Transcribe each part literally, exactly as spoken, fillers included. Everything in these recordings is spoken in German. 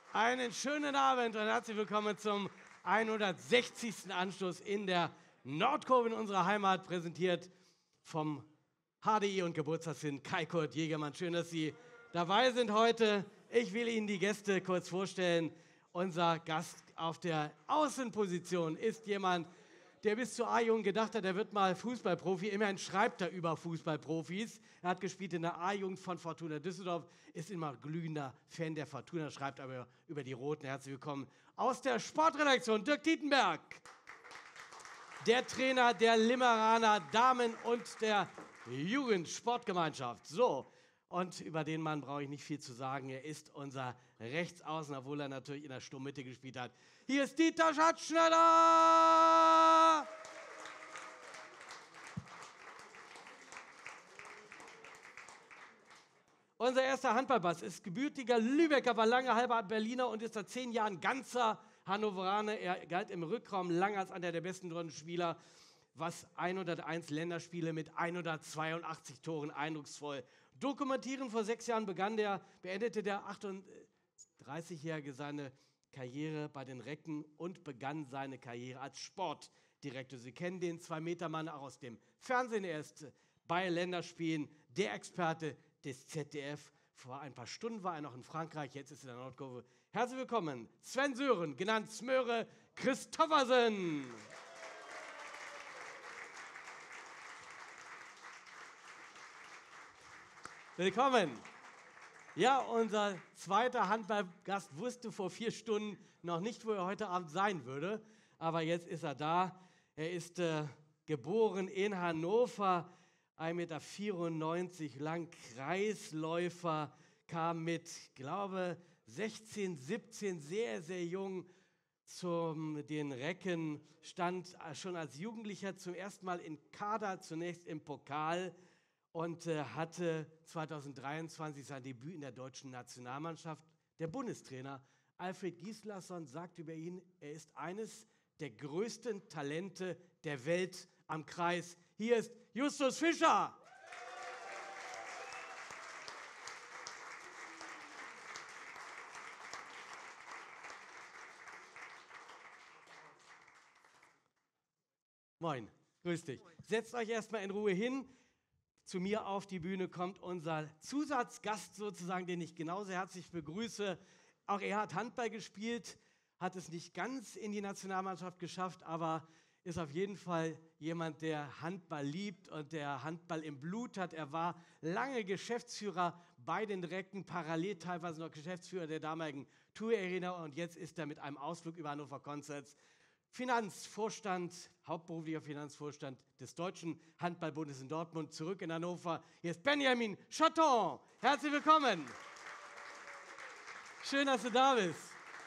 Einen schönen Abend und herzlich willkommen zum hundertsechzigsten Anstoß in der Nordkurve in unserer Heimat, präsentiert vom H D I und Geburtstagskind Kai-Kurt Jägermann. Schön, dass Sie dabei sind heute. Ich will Ihnen die Gäste kurz vorstellen. Unser Gast auf der Außenposition ist jemand, der bis zu A-Jugend gedacht hat, er wird mal Fußballprofi. Immerhin schreibt er über Fußballprofis. Er hat gespielt in der A-Jugend von Fortuna Düsseldorf, ist immer glühender Fan der Fortuna, schreibt aber über die Roten. Herzlich willkommen aus der Sportredaktion, Dirk Tietenberg. Der Trainer der Limmeraner Damen und der Jugendsportgemeinschaft. So, und über den Mann brauche ich nicht viel zu sagen. Er ist unser Rechtsaußen, obwohl er natürlich in der Sturmmitte gespielt hat. Hier ist Dieter Schatzschneider! Unser erster Handballpass ist gebürtiger Lübecker, war lange halber Berliner und ist seit zehn Jahren ganzer Hannoveraner. Er galt im Rückraum lange als einer der besten Spieler, was hunderteins Länderspiele mit hundertzweiundachtzig Toren eindrucksvoll dokumentieren. Vor sechs Jahren begann der, beendete der achtunddreißigjährige seine Karriere bei den Recken und begann seine Karriere als Sportdirektor. Sie kennen den Zwei-Meter-Mann auch aus dem Fernsehen. Er ist bei Länderspielen der Experte des Z D F. Vor ein paar Stunden war er noch in Frankreich, jetzt ist er in der Nordkurve. Herzlich willkommen, Sven Sören, genannt Smöre Christoffersen. Willkommen. Ja, unser zweiter Handballgast wusste vor vier Stunden noch nicht, wo er heute Abend sein würde. Aber jetzt ist er da. Er ist äh, geboren in Hannover, ein Meter vierundneunzig lang, Kreisläufer, kam mit, glaube sechzehn, siebzehn, sehr, sehr jung zu den Recken, stand schon als Jugendlicher zum ersten Mal in Kader, zunächst im Pokal, und äh, hatte zweitausenddreiundzwanzig sein Debüt in der deutschen Nationalmannschaft. Der Bundestrainer Alfred Gislason sagt über ihn, er ist eines der größten Talente der Welt am Kreis. Hier ist Justus Fischer. Moin, grüß dich. Setzt euch erstmal in Ruhe hin. Zu mir auf die Bühne kommt unser Zusatzgast sozusagen, den ich genauso herzlich begrüße. Auch er hat Handball gespielt, hat es nicht ganz in die Nationalmannschaft geschafft, aber ist auf jeden Fall jemand, der Handball liebt und der Handball im Blut hat. Er war lange Geschäftsführer bei den Recken, parallel teilweise noch Geschäftsführer der damaligen Tour Arena, und jetzt ist er mit einem Ausflug über Hannover Concerts Finanzvorstand, hauptberuflicher Finanzvorstand des Deutschen Handballbundes in Dortmund, zurück in Hannover. Hier ist Benjamin Chatton. Herzlich willkommen. Schön, dass du da bist.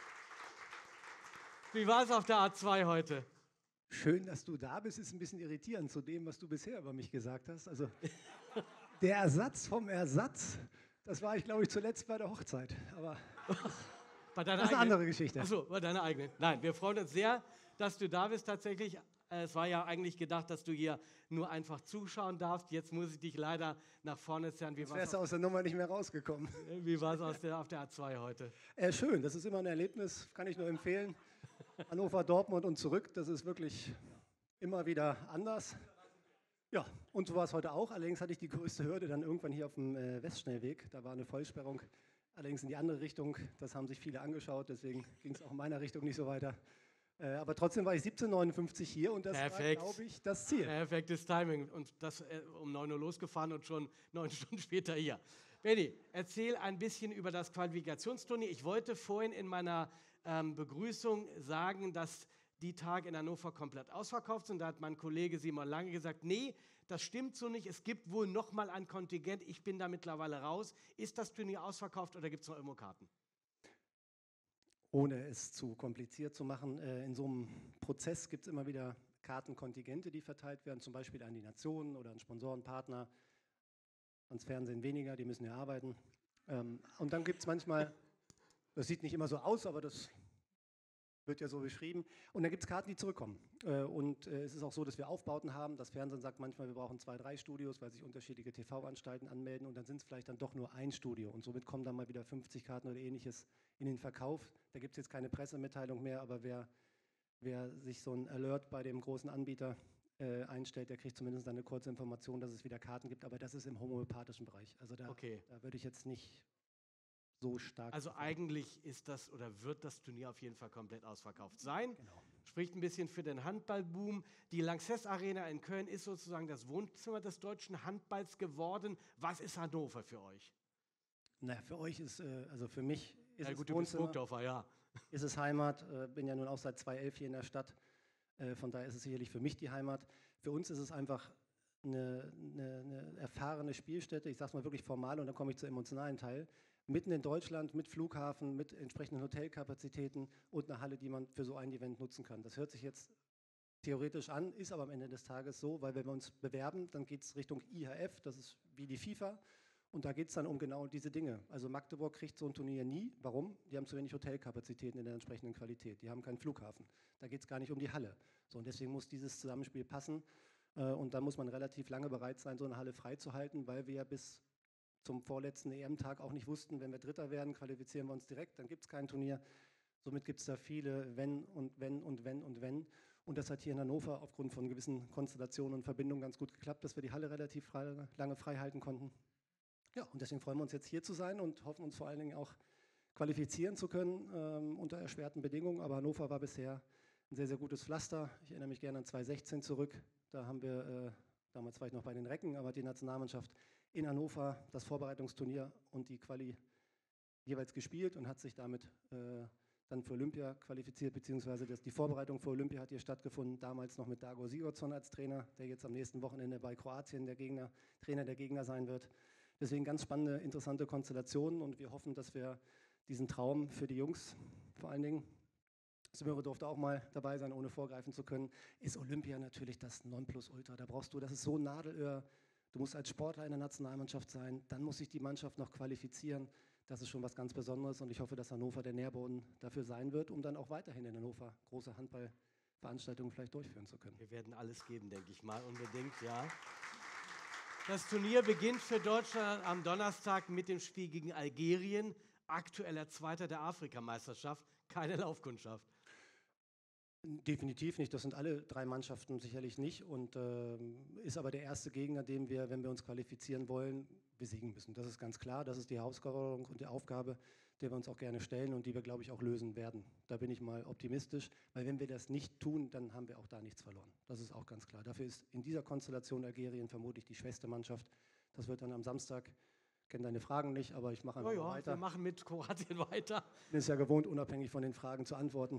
Wie war es auf der A zwei heute? Schön, dass du da bist, ist ein bisschen irritierend zu dem, was du bisher über mich gesagt hast. Also der Ersatz vom Ersatz, das war ich, glaube ich, zuletzt bei der Hochzeit. Aber bei deiner das ist eine eigenen? andere Geschichte. Achso, bei deiner eigenen. Nein, wir freuen uns sehr, dass du da bist tatsächlich. Es war ja eigentlich gedacht, dass du hier nur einfach zuschauen darfst. Jetzt muss ich dich leider nach vorne zerren. Jetzt wärst du aus der Nummer nicht mehr rausgekommen. Wie war es auf der, auf der A zwei heute? Äh, schön, das ist immer ein Erlebnis, kann ich nur empfehlen. Hannover, Dortmund und zurück, das ist wirklich immer wieder anders. Ja, und so war es heute auch. Allerdings hatte ich die größte Hürde dann irgendwann hier auf dem äh, Westschnellweg. Da war eine Vollsperrung, allerdings in die andere Richtung. Das haben sich viele angeschaut, deswegen ging es auch in meiner Richtung nicht so weiter. Äh, aber trotzdem war ich siebzehn Uhr neunundfünfzig hier und das Perfekt. war, glaube ich, das Ziel. Perfektes Timing. Und das äh, um neun Uhr losgefahren und schon neun Stunden später hier. Benni, erzähl ein bisschen über das Qualifikationsturnier. Ich wollte vorhin in meiner ähm, Begrüßung sagen, dass die Tage in Hannover komplett ausverkauft sind. Da hat mein Kollege Simon Lange gesagt, nee, das stimmt so nicht. Es gibt wohl noch mal ein Kontingent. Ich bin da mittlerweile raus. Ist das Turnier ausverkauft oder gibt es noch irgendwo Karten? Ohne es zu kompliziert zu machen, äh, in so einem Prozess gibt es immer wieder Kartenkontingente, die verteilt werden, zum Beispiel an die Nationen oder an Sponsorenpartner, ans Fernsehen weniger, die müssen ja arbeiten. Ähm, und dann gibt es manchmal, das sieht nicht immer so aus, aber das wird ja so beschrieben. Und dann gibt es Karten, die zurückkommen. Äh, und äh, es ist auch so, dass wir Aufbauten haben. Das Fernsehen sagt manchmal, wir brauchen zwei, drei Studios, weil sich unterschiedliche T V-Anstalten anmelden. Und dann sind es vielleicht dann doch nur ein Studio. Und somit kommen dann mal wieder fünfzig Karten oder ähnliches in den Verkauf. Da gibt es jetzt keine Pressemitteilung mehr, aber wer, wer sich so ein Alert bei dem großen Anbieter äh, einstellt, der kriegt zumindest eine kurze Information, dass es wieder Karten gibt. Aber das ist im homöopathischen Bereich. Also da, Okay. da würde ich jetzt nicht so stark. Also eigentlich ist das oder wird das Turnier auf jeden Fall komplett ausverkauft sein. Genau. Spricht ein bisschen für den Handballboom. Die Lanxess Arena in Köln ist sozusagen das Wohnzimmer des deutschen Handballs geworden. Was ist Hannover für euch? Na, für euch ist, äh, also für mich ist Ja es gut, du bist Wohnzimmer, Burgdorfer, ja. ist es Heimat, äh, bin ja nun auch seit zweitausendelf hier in der Stadt, äh, von daher ist es sicherlich für mich die Heimat. Für uns ist es einfach eine, eine, eine erfahrene Spielstätte, ich sage es mal wirklich formal und dann komme ich zum emotionalen Teil, mitten in Deutschland, mit Flughafen, mit entsprechenden Hotelkapazitäten und einer Halle, die man für so ein Event nutzen kann. Das hört sich jetzt theoretisch an, ist aber am Ende des Tages so, weil wenn wir uns bewerben, dann geht es Richtung I H F, das ist wie die FIFA. Und da geht es dann um genau diese Dinge. Also Magdeburg kriegt so ein Turnier nie. Warum? Die haben zu wenig Hotelkapazitäten in der entsprechenden Qualität. Die haben keinen Flughafen. Da geht es gar nicht um die Halle. So, und deswegen muss dieses Zusammenspiel passen. Äh, und da muss man relativ lange bereit sein, so eine Halle freizuhalten, weil wir ja bis zum vorletzten E M-Tag auch nicht wussten, wenn wir Dritter werden, qualifizieren wir uns direkt, dann gibt es kein Turnier. Somit gibt es da viele Wenn und Wenn und Wenn und Wenn. Und das hat hier in Hannover aufgrund von gewissen Konstellationen und Verbindungen ganz gut geklappt, dass wir die Halle relativ frei, lange frei halten konnten. Ja, und deswegen freuen wir uns jetzt hier zu sein und hoffen uns vor allen Dingen auch qualifizieren zu können ähm, unter erschwerten Bedingungen. Aber Hannover war bisher ein sehr, sehr gutes Pflaster. Ich erinnere mich gerne an zweitausendsechzehn zurück. Da haben wir, äh, damals war ich noch bei den Recken, aber die Nationalmannschaft in Hannover das Vorbereitungsturnier und die Quali jeweils gespielt und hat sich damit äh, dann für Olympia qualifiziert, beziehungsweise das, die Vorbereitung für Olympia hat hier stattgefunden, damals noch mit Dago Sigurdsson als Trainer, der jetzt am nächsten Wochenende bei Kroatien der Gegner, Trainer der Gegner sein wird. Deswegen ganz spannende, interessante Konstellationen und wir hoffen, dass wir diesen Traum für die Jungs vor allen Dingen, Smyro durfte auch mal dabei sein, ohne vorgreifen zu können, ist Olympia natürlich das Nonplusultra. Da brauchst du, das ist so ein Nadelöhr, du musst als Sportler in der Nationalmannschaft sein, dann muss sich die Mannschaft noch qualifizieren. Das ist schon was ganz Besonderes und ich hoffe, dass Hannover der Nährboden dafür sein wird, um dann auch weiterhin in Hannover große Handballveranstaltungen vielleicht durchführen zu können. Wir werden alles geben, denke ich mal, unbedingt, ja. Das Turnier beginnt für Deutschland am Donnerstag mit dem Spiel gegen Algerien, aktueller Zweiter der Afrikameisterschaft, keine Laufkundschaft. Definitiv nicht, das sind alle drei Mannschaften sicherlich nicht und äh, ist aber der erste Gegner, den wir, wenn wir uns qualifizieren wollen, besiegen müssen. Das ist ganz klar, das ist die Herausforderung und die Aufgabe, der wir uns auch gerne stellen und die wir, glaube ich, auch lösen werden. Da bin ich mal optimistisch, weil wenn wir das nicht tun, dann haben wir auch da nichts verloren. Das ist auch ganz klar. Dafür ist in dieser Konstellation Algerien vermutlich die schwächste Mannschaft. Das wird dann am Samstag, ich kenne deine Fragen nicht, aber ich mache einfach ja, ja, weiter. Wir machen mit Kroatien weiter. Ich bin es ja gewohnt, unabhängig von den Fragen zu antworten.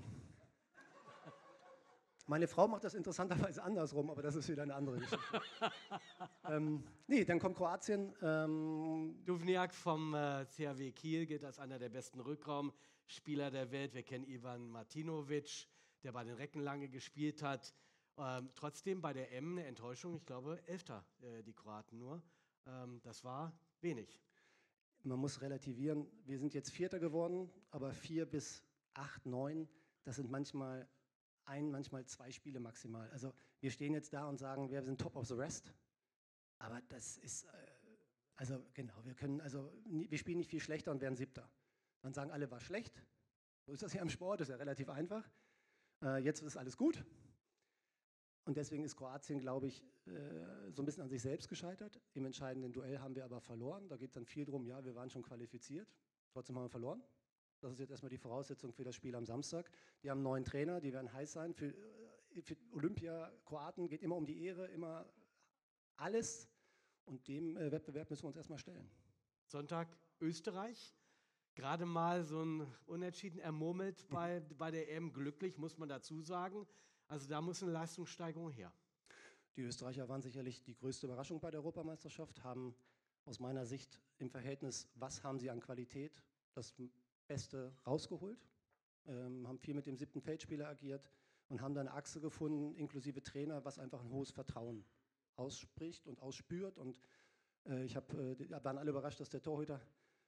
Meine Frau macht das interessanterweise andersrum, aber das ist wieder eine andere Geschichte. ähm, nee, dann kommt Kroatien. Ähm, Duvniak vom äh, C H W Kiel gilt als einer der besten Rückraumspieler der Welt. Wir kennen Ivan Martinovic, der bei den Recken lange gespielt hat. Ähm, trotzdem bei der M eine Enttäuschung, ich glaube, Elfter, äh, die Kroaten nur. Ähm, das war wenig. Man muss relativieren, wir sind jetzt Vierter geworden, aber vier bis acht, neun, das sind manchmal ein, manchmal zwei Spiele maximal. Also wir stehen jetzt da und sagen, wir sind top of the rest, aber das ist, äh, also genau, wir können, also nie, wir spielen nicht viel schlechter und werden Siebter. Dann sagen alle, war schlecht. So ist das ja im Sport, ist ja relativ einfach. Äh, jetzt ist alles gut. Und deswegen ist Kroatien, glaube ich, äh, so ein bisschen an sich selbst gescheitert. Im entscheidenden Duell haben wir aber verloren. Da geht es dann viel drum, ja, wir waren schon qualifiziert, trotzdem haben wir verloren. Das ist jetzt erstmal die Voraussetzung für das Spiel am Samstag. Die haben einen neuen Trainer, die werden heiß sein. Für, für Olympia, Kroaten geht immer um die Ehre, immer alles. Und dem äh, Wettbewerb müssen wir uns erstmal stellen. Sonntag Österreich. Gerade mal so ein Unentschieden ermurmelt bei, bei der E M. Glücklich, muss man dazu sagen. Also da muss eine Leistungssteigerung her. Die Österreicher waren sicherlich die größte Überraschung bei der Europameisterschaft, haben aus meiner Sicht im Verhältnis, was haben sie an Qualität, das Beste rausgeholt, ähm, haben viel mit dem siebten Feldspieler agiert und haben dann eine Achse gefunden, inklusive Trainer, was einfach ein hohes Vertrauen ausspricht und ausspürt. Und äh, ich hab, äh, waren alle überrascht, dass der Torhüter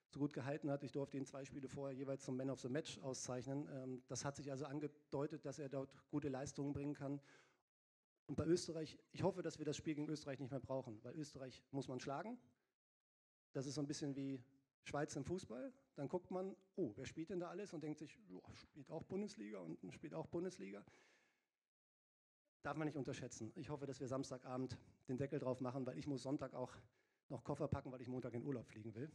so gut gehalten hat. Ich durfte ihn zwei Spiele vorher jeweils zum Man of the Match auszeichnen. Ähm, das hat sich also angedeutet, dass er dort gute Leistungen bringen kann. Und bei Österreich, ich hoffe, dass wir das Spiel gegen Österreich nicht mehr brauchen, weil Österreich muss man schlagen. Das ist so ein bisschen wie Schweiz im Fußball. Dann guckt man, oh, wer spielt denn da alles? Und denkt sich, oh, spielt auch Bundesliga und spielt auch Bundesliga. Darf man nicht unterschätzen. Ich hoffe, dass wir Samstagabend den Deckel drauf machen, weil ich muss Sonntag auch noch Koffer packen, weil ich Montag in Urlaub fliegen will.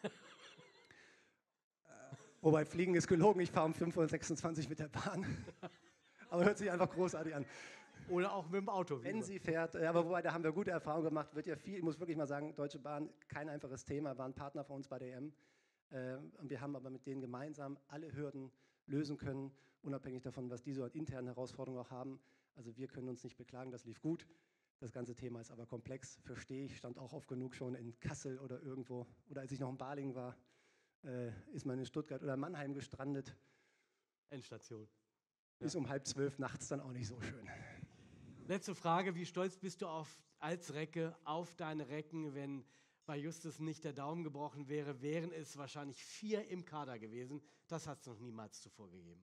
Wobei Fliegen ist gelogen, ich fahre um fünf Uhr sechsundzwanzig mit der Bahn. Aber hört sich einfach großartig an. Oder auch mit dem Auto. Wenn sie fährt, aber wobei, da haben wir gute Erfahrungen gemacht, wird ja viel, ich muss wirklich mal sagen, Deutsche Bahn, kein einfaches Thema, war ein Partner von uns bei der E M. Äh, und wir haben aber mit denen gemeinsam alle Hürden lösen können, unabhängig davon, was die so an internen Herausforderungen auch haben. Also wir können uns nicht beklagen, das lief gut. Das ganze Thema ist aber komplex, verstehe ich, stand auch oft genug schon in Kassel oder irgendwo. Oder als ich noch in Balingen war, äh, ist man in Stuttgart oder Mannheim gestrandet. Endstation. Ist um halb zwölf nachts dann auch nicht so schön. Letzte Frage, wie stolz bist du auf, als Recke auf deine Recken? Wenn bei Justus nicht der Daumen gebrochen wäre, wären es wahrscheinlich vier im Kader gewesen. Das hat es noch niemals zuvor gegeben.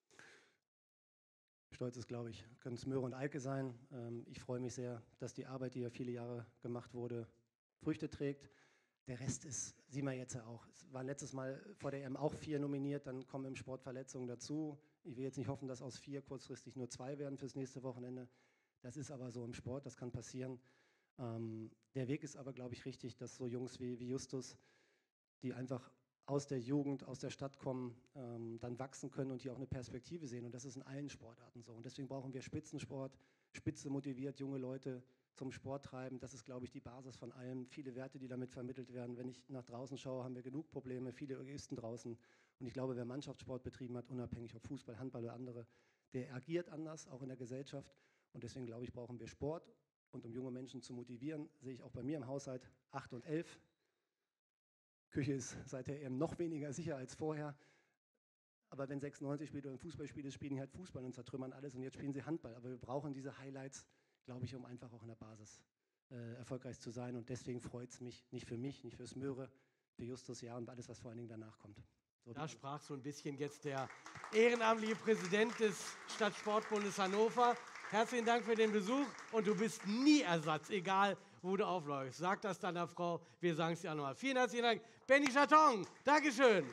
Stolz ist, glaube ich, können es Möhre und Eike sein. Ähm, ich freue mich sehr, dass die Arbeit, die ja viele Jahre gemacht wurde, Früchte trägt. Der Rest ist, sehen wir jetzt ja auch. Es waren letztes Mal vor der E M auch vier nominiert, dann kommen im Sport Verletzungen dazu. Ich will jetzt nicht hoffen, dass aus vier kurzfristig nur zwei werden fürs nächste Wochenende. Das ist aber so im Sport, das kann passieren. Ähm, der Weg ist aber, glaube ich, richtig, dass so Jungs wie, wie Justus, die einfach aus der Jugend, aus der Stadt kommen, ähm, dann wachsen können und hier auch eine Perspektive sehen. Und das ist in allen Sportarten so. Und deswegen brauchen wir Spitzensport, spitze motiviert, junge Leute zum Sport treiben. Das ist, glaube ich, die Basis von allem. Viele Werte, die damit vermittelt werden. Wenn ich nach draußen schaue, haben wir genug Probleme, viele Egoisten draußen. Und ich glaube, wer Mannschaftssport betrieben hat, unabhängig ob Fußball, Handball oder andere, der agiert anders, auch in der Gesellschaft. Und deswegen, glaube ich, brauchen wir Sport. Und um junge Menschen zu motivieren, sehe ich auch bei mir im Haushalt acht und elf. Küche ist seither eben noch weniger sicher als vorher. Aber wenn sechsundneunzig spielt oder ein Fußballspiel ist, spielen die halt Fußball und zertrümmern alles. Und jetzt spielen sie Handball. Aber wir brauchen diese Highlights, glaube ich, um einfach auch in der Basis äh, erfolgreich zu sein. Und deswegen freut es mich, nicht für mich, nicht fürs Möhre, für Justus, ja, und alles, was vor allen Dingen danach kommt. So, da sprach so ein bisschen jetzt der ehrenamtliche Präsident des Stadtsportbundes Hannover. Herzlichen Dank für den Besuch und du bist nie Ersatz, egal wo du aufläufst. Sag das deiner Frau, wir sagen es dir auch nochmal. Vielen herzlichen Dank. Benny Chaton, Dankeschön.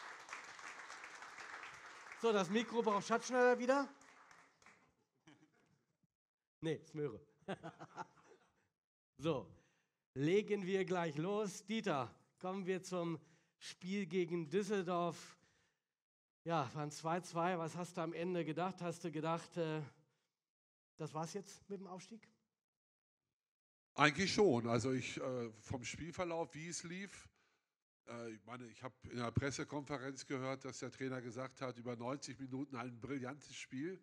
So, das Mikro braucht Schatzschneider wieder. Nee, Smöre. So, legen wir gleich los. Dieter, kommen wir zum Spiel gegen Düsseldorf. Ja, waren zwei zwei. Was hast du am Ende gedacht? Hast du gedacht, äh, das war's jetzt mit dem Aufstieg? Eigentlich schon. Also ich äh, vom Spielverlauf, wie es lief, äh, ich meine, ich habe in der Pressekonferenz gehört, dass der Trainer gesagt hat, über neunzig Minuten ein brillantes Spiel.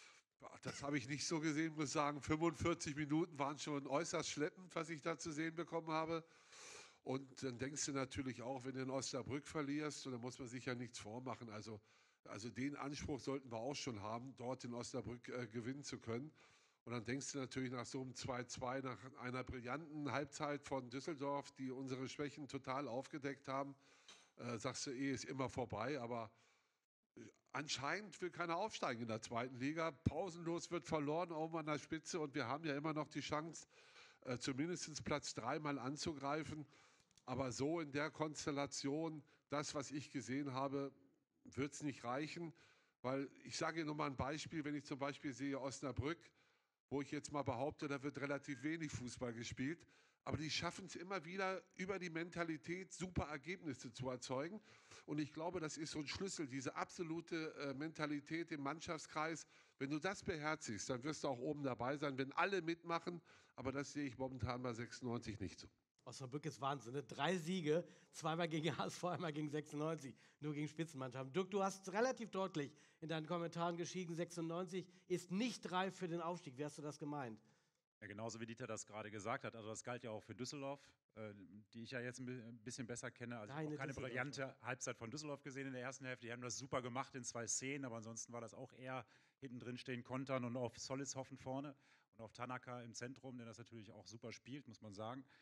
Das habe ich nicht so gesehen, muss sagen. fünfundvierzig Minuten waren schon äußerst schleppend, was ich da zu sehen bekommen habe. Und dann denkst du natürlich auch, wenn du in Osnabrück verlierst, und da muss man sich ja nichts vormachen. Also, also den Anspruch sollten wir auch schon haben, dort in Osnabrück äh, gewinnen zu können. Und dann denkst du natürlich nach so einem zwei zwei, nach einer brillanten Halbzeit von Düsseldorf, die unsere Schwächen total aufgedeckt haben, äh, sagst du, eh, ist immer vorbei. Aber anscheinend will keiner aufsteigen in der zweiten Liga. Pausenlos wird verloren, oben an der Spitze. Und wir haben ja immer noch die Chance, äh, zumindest Platz drei mal anzugreifen. Aber so in der Konstellation, das, was ich gesehen habe, wird es nicht reichen. Weil ich sage Ihnen nochmal ein Beispiel, wenn ich zum Beispiel sehe Osnabrück, wo ich jetzt mal behaupte, da wird relativ wenig Fußball gespielt. Aber die schaffen es immer wieder, über die Mentalität super Ergebnisse zu erzeugen. Und ich glaube, das ist so ein Schlüssel, diese absolute äh, Mentalität im Mannschaftskreis. Wenn du das beherzigst, dann wirst du auch oben dabei sein, wenn alle mitmachen. Aber das sehe ich momentan bei sechsundneunzig nicht so. Osnabrück ist Wahnsinn. Ne? Drei Siege, zweimal gegen H S V, einmal gegen sechsundneunzig, nur gegen Spitzenmannschaften. Dirk, du hast relativ deutlich in deinen Kommentaren geschrieben, sechsundneunzig ist nicht reif für den Aufstieg. Wie hast du das gemeint? Ja, genauso wie Dieter das gerade gesagt hat. Also das galt ja auch für Düsseldorf, äh, die ich ja jetzt ein bisschen besser kenne. Also ich habe auch keine brillante Halbzeit von Düsseldorf gesehen in der ersten Hälfte. Die haben das super gemacht in zwei Szenen, aber ansonsten war das auch eher hinten drin stehen, kontern und auf Solis hoffen vorne und auf Tanaka im Zentrum, der das natürlich auch super spielt, muss man sagen.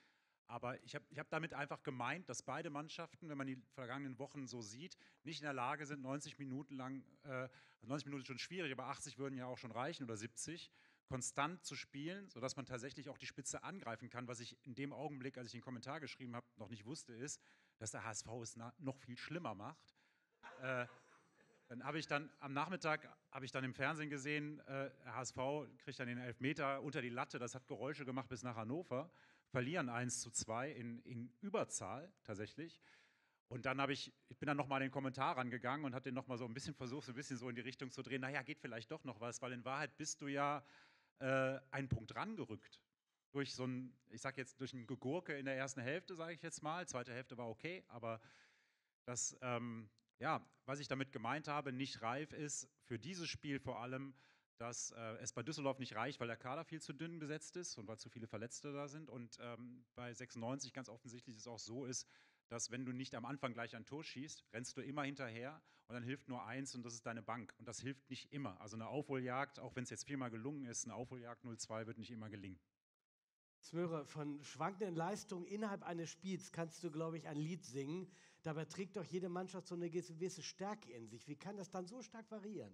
Aber ich habe ich hab damit einfach gemeint, dass beide Mannschaften, wenn man die vergangenen Wochen so sieht, nicht in der Lage sind, neunzig Minuten lang, äh, neunzig Minuten ist schon schwierig, aber achtzig würden ja auch schon reichen oder siebzig, konstant zu spielen, sodass man tatsächlich auch die Spitze angreifen kann. Was ich in dem Augenblick, als ich den Kommentar geschrieben habe, noch nicht wusste, ist, dass der H S V es noch viel schlimmer macht. äh, Dann habe ich dann am Nachmittag habe ich dann im Fernsehen gesehen, äh, der H S V kriegt dann den Elfmeter unter die Latte, das hat Geräusche gemacht bis nach Hannover, verlieren eins zu zwei in, in Überzahl tatsächlich. Und dann habe ich, ich bin dann nochmal in den Kommentar rangegangen und habe den nochmal so ein bisschen versucht, so ein bisschen so in die Richtung zu drehen, naja, geht vielleicht doch noch was, weil in Wahrheit bist du ja äh, einen Punkt rangerückt. Durch so ein, ich sag jetzt, durch ein Gegurke in der ersten Hälfte, sage ich jetzt mal. Zweite Hälfte war okay, aber das, ähm, ja, was ich damit gemeint habe, nicht reif ist, für dieses Spiel vor allem, dass äh, es bei Düsseldorf nicht reicht, weil der Kader viel zu dünn besetzt ist und weil zu viele Verletzte da sind. Und ähm, bei sechsundneunzig ganz offensichtlich es auch so ist, dass wenn du nicht am Anfang gleich ein Tor schießt, rennst du immer hinterher und dann hilft nur eins und das ist deine Bank. Und das hilft nicht immer. Also eine Aufholjagd, auch wenn es jetzt viermal gelungen ist, eine Aufholjagd null zwei wird nicht immer gelingen. Smöre, von schwankenden Leistungen innerhalb eines Spiels kannst du, glaube ich, ein Lied singen. Dabei trägt doch jede Mannschaft so eine gewisse Stärke in sich. Wie kann das dann so stark variieren?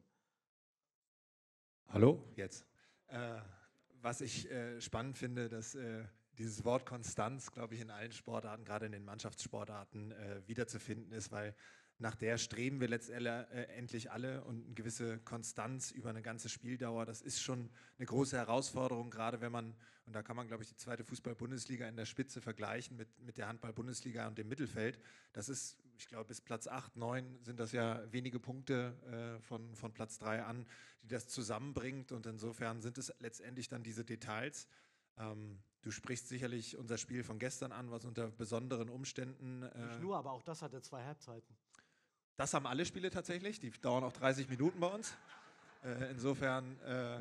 Hallo, jetzt. Äh, was ich äh, spannend finde, dass äh, dieses Wort Konstanz, glaube ich, in allen Sportarten, gerade in den Mannschaftssportarten, äh, wiederzufinden ist, weil nach der streben wir letztendlich alle und eine gewisse Konstanz über eine ganze Spieldauer, das ist schon eine große Herausforderung, gerade wenn man, und da kann man, glaube ich, die zweite Fußball-Bundesliga in der Spitze vergleichen mit, mit der Handball-Bundesliga und dem Mittelfeld. Das ist, ich glaube, bis Platz acht, neun sind das ja wenige Punkte äh, von, von Platz drei an, die das zusammenbringt und insofern sind es letztendlich dann diese Details. Ähm, du sprichst sicherlich unser Spiel von gestern an, was unter besonderen Umständen... Äh, Nicht nur, aber auch das hatte zwei Halbzeiten. Das haben alle Spiele tatsächlich, die dauern auch dreißig Minuten bei uns. Äh, insofern äh,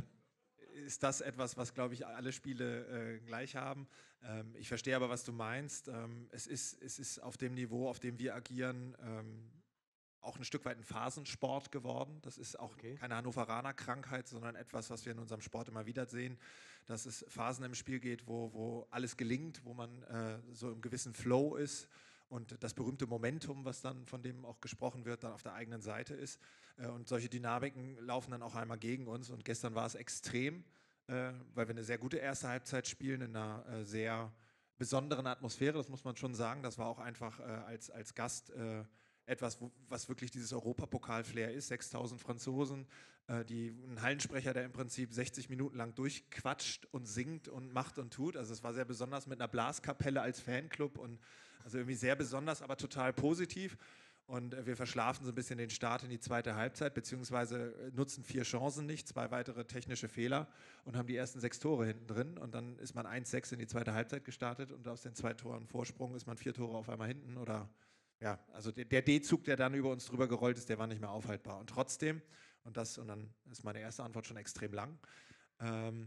ist das etwas, was, glaube ich, alle Spiele äh, gleich haben. Ähm, ich verstehe aber, was du meinst. Ähm, es ist, es ist auf dem Niveau, auf dem wir agieren, ähm, auch ein Stück weit ein Phasensport geworden. Das ist auch okay. Keine Hannoveraner-Krankheit, sondern etwas, was wir in unserem Sport immer wieder sehen, dass es Phasen im Spiel geht, wo, wo alles gelingt, wo man äh, so im gewissen Flow ist. Und das berühmte Momentum, was dann, von dem auch gesprochen wird, dann auf der eigenen Seite ist. Und solche Dynamiken laufen dann auch einmal gegen uns. Und gestern war es extrem, weil wir eine sehr gute erste Halbzeit spielen, in einer sehr besonderen Atmosphäre, das muss man schon sagen. Das war auch einfach als, als Gast etwas, wo, was wirklich dieses Europapokal-Flair ist. sechstausend Franzosen, die, ein Hallensprecher, der im Prinzip sechzig Minuten lang durchquatscht und singt und macht und tut. Also es war sehr besonders mit einer Blaskapelle als Fanclub und also irgendwie sehr besonders, aber total positiv. Und wir verschlafen so ein bisschen den Start in die zweite Halbzeit, beziehungsweise nutzen vier Chancen nicht, zwei weitere technische Fehler und haben die ersten sechs Tore hinten drin. Und dann ist man eins sechs in die zweite Halbzeit gestartet und aus den zwei Toren Vorsprung ist man vier Tore auf einmal hinten. Oder ja, also der, der D-Zug, der dann über uns drüber gerollt ist, der war nicht mehr aufhaltbar. Und trotzdem, und das, und dann ist meine erste Antwort schon extrem lang, ähm,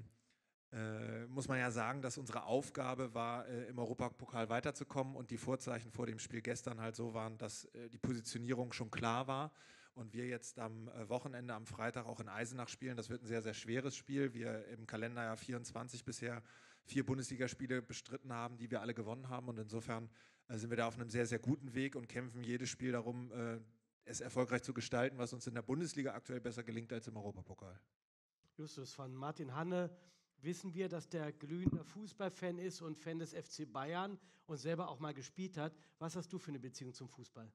Äh, muss man ja sagen, dass unsere Aufgabe war, äh, im Europapokal weiterzukommen und die Vorzeichen vor dem Spiel gestern halt so waren, dass äh, die Positionierung schon klar war und wir jetzt am äh, Wochenende, am Freitag auch in Eisenach spielen. Das wird ein sehr, sehr schweres Spiel. Wir im Kalender ja vierundzwanzig bisher vier Bundesligaspiele bestritten haben, die wir alle gewonnen haben und insofern äh, sind wir da auf einem sehr, sehr guten Weg und kämpfen jedes Spiel darum, äh, es erfolgreich zu gestalten, was uns in der Bundesliga aktuell besser gelingt als im Europapokal. Justus, von Martin Hanne wissen wir, dass der glühender Fußballfan ist und Fan des F C Bayern und selber auch mal gespielt hat. Was hast du für eine Beziehung zum Fußball?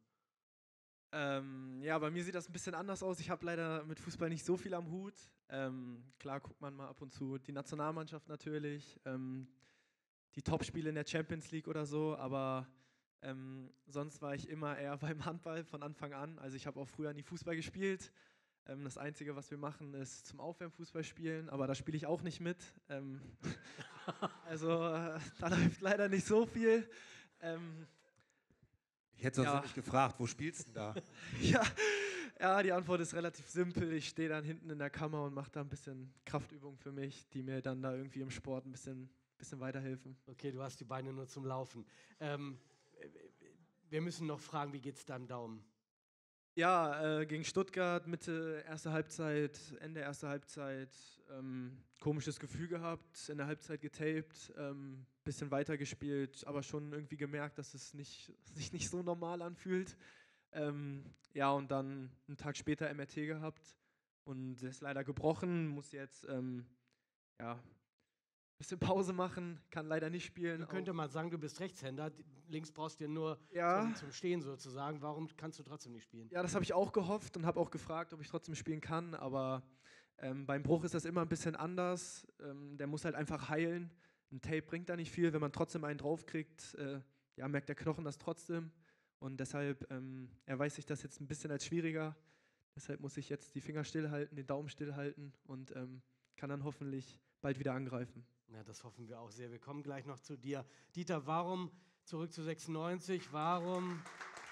Ähm, ja, bei mir sieht das ein bisschen anders aus. Ich habe leider mit Fußball nicht so viel am Hut. Ähm, klar guckt man mal ab und zu die Nationalmannschaft natürlich, ähm, die Topspiele in der Champions League oder so, aber ähm, sonst war ich immer eher beim Handball von Anfang an. Also ich habe auch früher nie Fußball gespielt. Ähm, das Einzige, was wir machen, ist zum Aufwärmen Fußball spielen, aber da spiele ich auch nicht mit. Ähm, also äh, da läuft leider nicht so viel. Ähm, ich hätte sonst ja. nicht gefragt, wo spielst du da? ja, ja, die Antwort ist relativ simpel. Ich stehe dann hinten in der Kammer und mache da ein bisschen Kraftübungen für mich, die mir dann da irgendwie im Sport ein bisschen, bisschen weiterhelfen. Okay, du hast die Beine nur zum Laufen. Ähm, wir müssen noch fragen, wie geht's deinem Daumen? Ja, äh, gegen Stuttgart, Mitte erste Halbzeit, Ende erste Halbzeit, ähm, komisches Gefühl gehabt, in der Halbzeit getaped, ähm, bisschen weitergespielt, aber schon irgendwie gemerkt, dass es nicht, sich nicht so normal anfühlt. Ähm, ja, und dann einen Tag später M R T gehabt und ist leider gebrochen, muss jetzt ähm, ja, ein bisschen Pause machen, kann leider nicht spielen. Man könnte mal sagen, du bist Rechtshänder, links brauchst du nur ja. zum, zum Stehen sozusagen. Warum kannst du trotzdem nicht spielen? Ja, das habe ich auch gehofft und habe auch gefragt, ob ich trotzdem spielen kann, aber ähm, beim Bruch ist das immer ein bisschen anders. Ähm, der muss halt einfach heilen. Ein Tape bringt da nicht viel, wenn man trotzdem einen draufkriegt, äh, ja, merkt der Knochen das trotzdem. Und deshalb ähm, erweist sich das jetzt ein bisschen als schwieriger. Deshalb muss ich jetzt die Finger stillhalten, den Daumen stillhalten und ähm, kann dann hoffentlich bald wieder angreifen. Ja, das hoffen wir auch sehr. Wir kommen gleich noch zu dir. Dieter, warum zurück zu sechsundneunzig? Warum?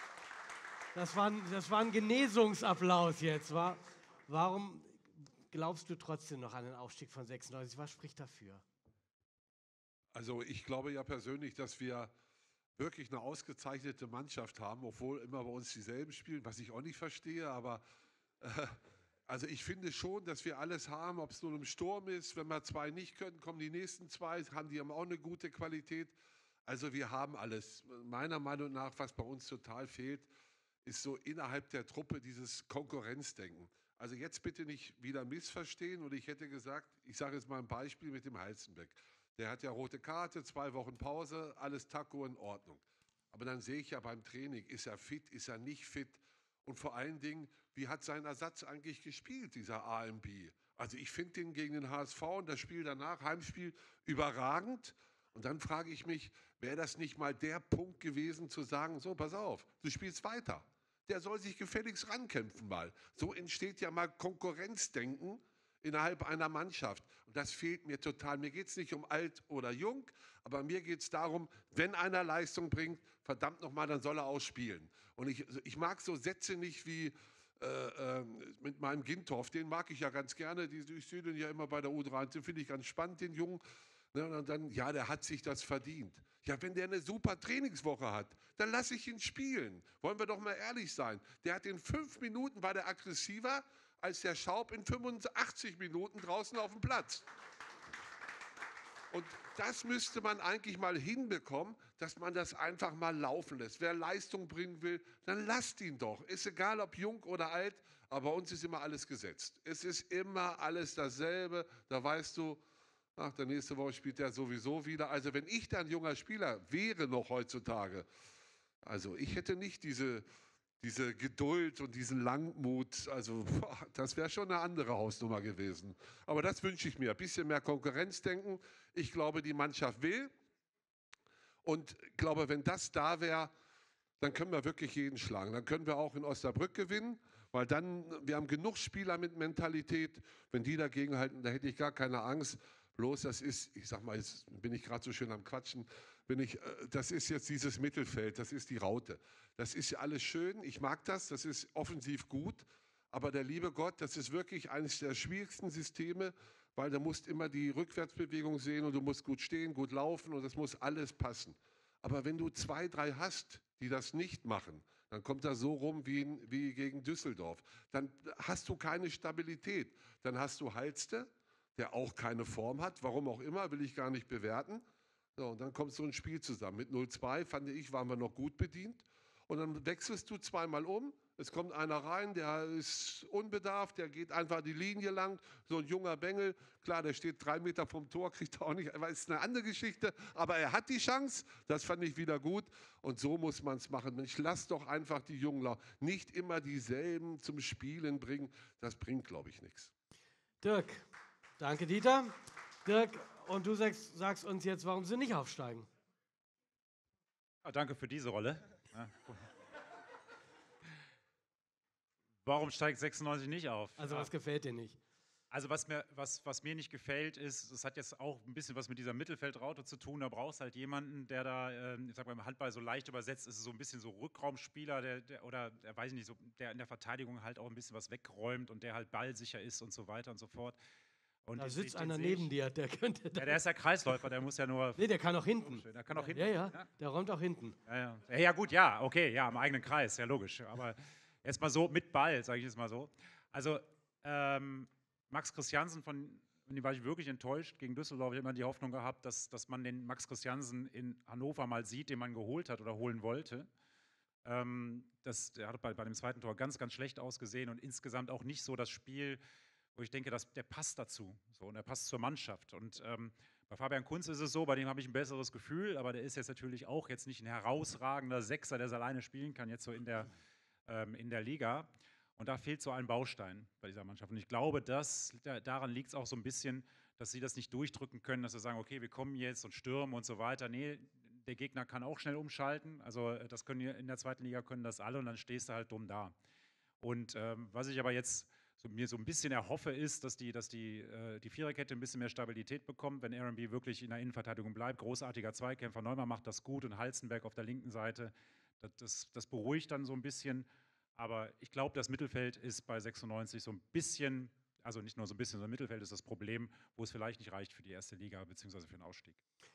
Das war, ein, das war ein Genesungsapplaus jetzt. War, warum glaubst du trotzdem noch an den Aufstieg von sechsundneunzig? Was spricht dafür? Also ich glaube ja persönlich, dass wir wirklich eine ausgezeichnete Mannschaft haben, obwohl immer bei uns dieselben spielen, was ich auch nicht verstehe, aber äh, also ich finde schon, dass wir alles haben, ob es nur im Sturm ist, wenn wir zwei nicht können, kommen die nächsten zwei, haben die haben auch eine gute Qualität. Also wir haben alles. Meiner Meinung nach, was bei uns total fehlt, ist so innerhalb der Truppe dieses Konkurrenzdenken. Also jetzt bitte nicht wieder missverstehen und ich hätte gesagt, ich sage jetzt mal ein Beispiel mit dem Halzenbeck. Der hat ja rote Karte, zwei Wochen Pause, alles Taco in Ordnung. Aber dann sehe ich ja beim Training, ist er fit, ist er nicht fit? Und vor allen Dingen, wie hat sein Ersatz eigentlich gespielt, dieser A M B? Also ich finde den gegen den H S V und das Spiel danach, Heimspiel, überragend. Und dann frage ich mich, wäre das nicht mal der Punkt gewesen, zu sagen, so, pass auf, du spielst weiter. Der soll sich gefälligst rankämpfen mal. So entsteht ja mal Konkurrenzdenken innerhalb einer Mannschaft. Und das fehlt mir total. Mir geht es nicht um alt oder jung, aber mir geht es darum, wenn einer Leistung bringt, verdammt nochmal, dann soll er auch spielen. Und ich, ich mag so Sätze nicht wie äh, äh, mit meinem Gintorf, den mag ich ja ganz gerne, die, ich sehe den ja immer bei der U dreizehn, finde ich ganz spannend, den Jungen. Ne, und dann, ja, der hat sich das verdient. Ja, wenn der eine super Trainingswoche hat, dann lasse ich ihn spielen. Wollen wir doch mal ehrlich sein. Der hat in fünf Minuten, war der aggressiver als der Schaub in fünfundachtzig Minuten draußen auf dem Platz. Und das müsste man eigentlich mal hinbekommen, dass man das einfach mal laufen lässt. Wer Leistung bringen will, dann lasst ihn doch. Ist egal, ob jung oder alt, aber bei uns ist immer alles gesetzt. Es ist immer alles dasselbe. Da weißt du, ach, der nächste Woche spielt der sowieso wieder. Also wenn ich dann junger Spieler wäre noch heutzutage, also ich hätte nicht diese... diese Geduld und diesen Langmut, also boah, das wäre schon eine andere Hausnummer gewesen. Aber das wünsche ich mir, ein bisschen mehr Konkurrenzdenken. Ich glaube, die Mannschaft will und ich glaube, wenn das da wäre, dann können wir wirklich jeden schlagen. Dann können wir auch in Osnabrück gewinnen, weil dann, wir haben genug Spieler mit Mentalität, wenn die dagegen halten, da hätte ich gar keine Angst. Bloß das ist, ich sag mal, jetzt bin ich gerade so schön am Quatschen, bin ich, das ist jetzt dieses Mittelfeld, das ist die Raute. Das ist ja alles schön, ich mag das, das ist offensiv gut, aber der liebe Gott, das ist wirklich eines der schwierigsten Systeme, weil du musst immer die Rückwärtsbewegung sehen und du musst gut stehen, gut laufen und das muss alles passen. Aber wenn du zwei, drei hast, die das nicht machen, dann kommt das so rum wie, in, wie gegen Düsseldorf. Dann hast du keine Stabilität. Dann hast du Halste, der auch keine Form hat, warum auch immer, will ich gar nicht bewerten. So, und dann kommt so ein Spiel zusammen. Mit null zwei, fand ich, waren wir noch gut bedient. Und dann wechselst du zweimal um. Es kommt einer rein, der ist unbedarft, der geht einfach die Linie lang. So ein junger Bengel, klar, der steht drei Meter vom Tor, kriegt auch nicht, aber ist eine andere Geschichte. Aber er hat die Chance, das fand ich wieder gut. Und so muss man es machen. Ich lasse doch einfach die Jungen laufen. Nicht immer dieselben zum Spielen bringen. Das bringt, glaube ich, nichts. Dirk, danke Dieter. Dirk, und du sagst, sagst uns jetzt, warum sie nicht aufsteigen. Ja, danke für diese Rolle. Ja. Warum steigt sechsundneunzig nicht auf? Also was gefällt dir nicht? Also was mir, was, was mir nicht gefällt ist, es hat jetzt auch ein bisschen was mit dieser Mittelfeldraute zu tun, da brauchst halt jemanden, der da, äh, ich sag mal im Handball so leicht übersetzt, ist so ein bisschen so Rückraumspieler, der, der, oder der, weiß ich nicht, so, der in der Verteidigung halt auch ein bisschen was wegräumt und der halt ballsicher ist und so weiter und so fort. Und da sitzt den, einer den neben ich, dir, der könnte... Ja, der ist ja Kreisläufer, der muss ja nur... Nee, der kann auch hinten. Der kann auch hinten. Ja, ja, ja, der räumt auch hinten. Ja, ja. Ja, gut, ja, okay, ja, im eigenen Kreis, ja logisch. Aber erstmal so mit Ball, sage ich jetzt mal so. Also ähm, Max Christiansen, von dem war ich wirklich enttäuscht gegen Düsseldorf. Ich habe immer die Hoffnung gehabt, dass, dass man den Max Christiansen in Hannover mal sieht, den man geholt hat oder holen wollte. Ähm, das, der hat bei, bei dem zweiten Tor ganz, ganz schlecht ausgesehen und insgesamt auch nicht so das Spiel, wo ich denke, dass der passt dazu. So, und der passt zur Mannschaft. Und ähm, bei Fabian Kunz ist es so, bei dem habe ich ein besseres Gefühl, aber der ist jetzt natürlich auch jetzt nicht ein herausragender Sechser, der es alleine spielen kann, jetzt so in der, ähm, in der Liga. Und da fehlt so ein Baustein bei dieser Mannschaft. Und ich glaube, dass, da, daran liegt es auch so ein bisschen, dass sie das nicht durchdrücken können, dass sie sagen, okay, wir kommen jetzt und stürmen und so weiter. Nee, der Gegner kann auch schnell umschalten. Also das können in der zweiten Liga können das alle und dann stehst du halt dumm da. Und ähm, was ich aber jetzt so, mir so ein bisschen erhoffe, ist, dass die, dass die, äh, die Viererkette ein bisschen mehr Stabilität bekommt, wenn R M B wirklich in der Innenverteidigung bleibt. Großartiger Zweikämpfer, Neumann macht das gut und Halzenberg auf der linken Seite. Das, das, das beruhigt dann so ein bisschen. Aber ich glaube, das Mittelfeld ist bei sechsundneunzig so ein bisschen, also nicht nur so ein bisschen, sondern Mittelfeld ist das Problem, wo es vielleicht nicht reicht für die erste Liga bzw. für den Ausstieg.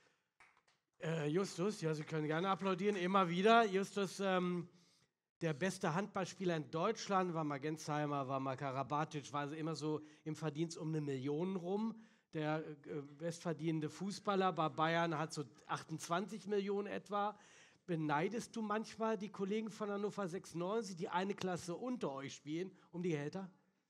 Äh, Justus, ja, Sie können gerne applaudieren, immer wieder. Justus, ähm, der beste Handballspieler in Deutschland war mal Gensheimer, war mal Karabatic, war also immer so im Verdienst um eine Million rum. Der äh, bestverdienende Fußballer bei Bayern hat so achtundzwanzig Millionen etwa. Beneidest du manchmal die Kollegen von Hannover sechsundneunzig, die eine Klasse unter euch spielen, um die Gehälter?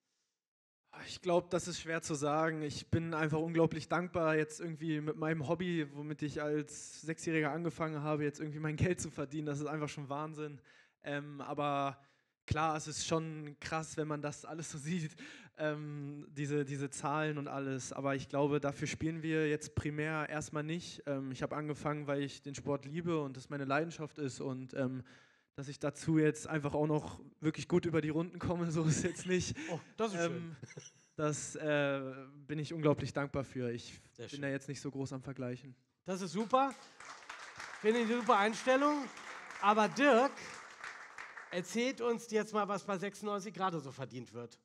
Ich glaube, das ist schwer zu sagen. Ich bin einfach unglaublich dankbar, jetzt irgendwie mit meinem Hobby, womit ich als Sechsjähriger angefangen habe, jetzt irgendwie mein Geld zu verdienen. Das ist einfach schon Wahnsinn. Ähm, aber klar, es ist schon krass, wenn man das alles so sieht, ähm, diese, diese Zahlen und alles. Aber ich glaube, dafür spielen wir jetzt primär erstmal nicht. Ähm, ich habe angefangen, weil ich den Sport liebe und das meine Leidenschaft ist und ähm, dass ich dazu jetzt einfach auch noch wirklich gut über die Runden komme, so ist jetzt nicht. Oh, das ist ähm, schön. Das äh, bin ich unglaublich dankbar für. Ich Sehr bin schön. da jetzt nicht so groß am Vergleichen. Das ist super. Finde ich eine super Einstellung. Aber Dirk, erzählt uns jetzt mal, was bei sechsundneunzig gerade so verdient wird.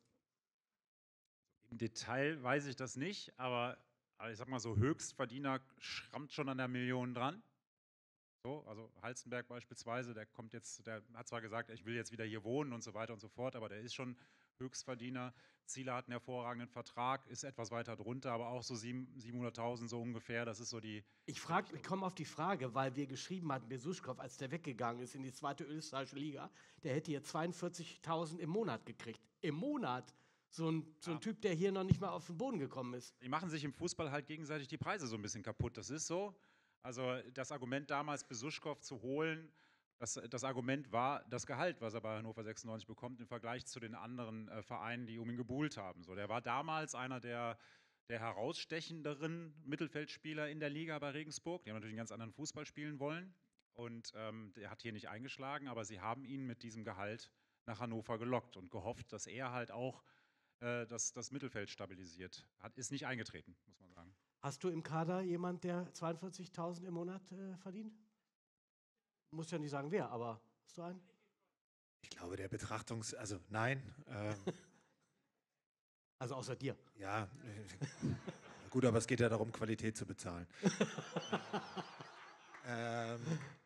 Im Detail weiß ich das nicht, aber, aber ich sag mal so, Höchstverdiener schrammt schon an der Million dran. So, also Halzenberg beispielsweise, der kommt jetzt, der hat zwar gesagt, ich will jetzt wieder hier wohnen und so weiter und so fort, aber der ist schon Höchstverdiener. Ziele hat einen hervorragenden Vertrag, ist etwas weiter drunter, aber auch so siebenhunderttausend so ungefähr, das ist so die... Ich, frag, ich komme auf die Frage, weil wir geschrieben hatten, Besuschkow, als der weggegangen ist in die zweite österreichische Liga, der hätte hier zweiundvierzigtausend im Monat gekriegt. Im Monat! So ein, so ein ja. Typ, der hier noch nicht mal auf den Boden gekommen ist. Die machen sich im Fußball halt gegenseitig die Preise so ein bisschen kaputt, das ist so. Also das Argument damals, Besuschkow zu holen, das, das Argument war das Gehalt, was er bei Hannover sechsundneunzig bekommt, im Vergleich zu den anderen äh, Vereinen, die um ihn gebuhlt haben. So, der war damals einer der, der herausstechenderen Mittelfeldspieler in der Liga bei Regensburg. Die haben natürlich einen ganz anderen Fußball spielen wollen. Und ähm, der hat hier nicht eingeschlagen, aber sie haben ihn mit diesem Gehalt nach Hannover gelockt und gehofft, dass er halt auch äh, das, das Mittelfeld stabilisiert. Hat, ist nicht eingetreten, muss man sagen. Hast du im Kader jemand, der zweiundvierzigtausend im Monat äh, verdient? Muss ja nicht sagen, wer, aber hast du einen? Ich glaube, der Betrachtungs-, also nein. Ähm, also außer dir. Ja, gut, aber es geht ja darum, Qualität zu bezahlen. ähm,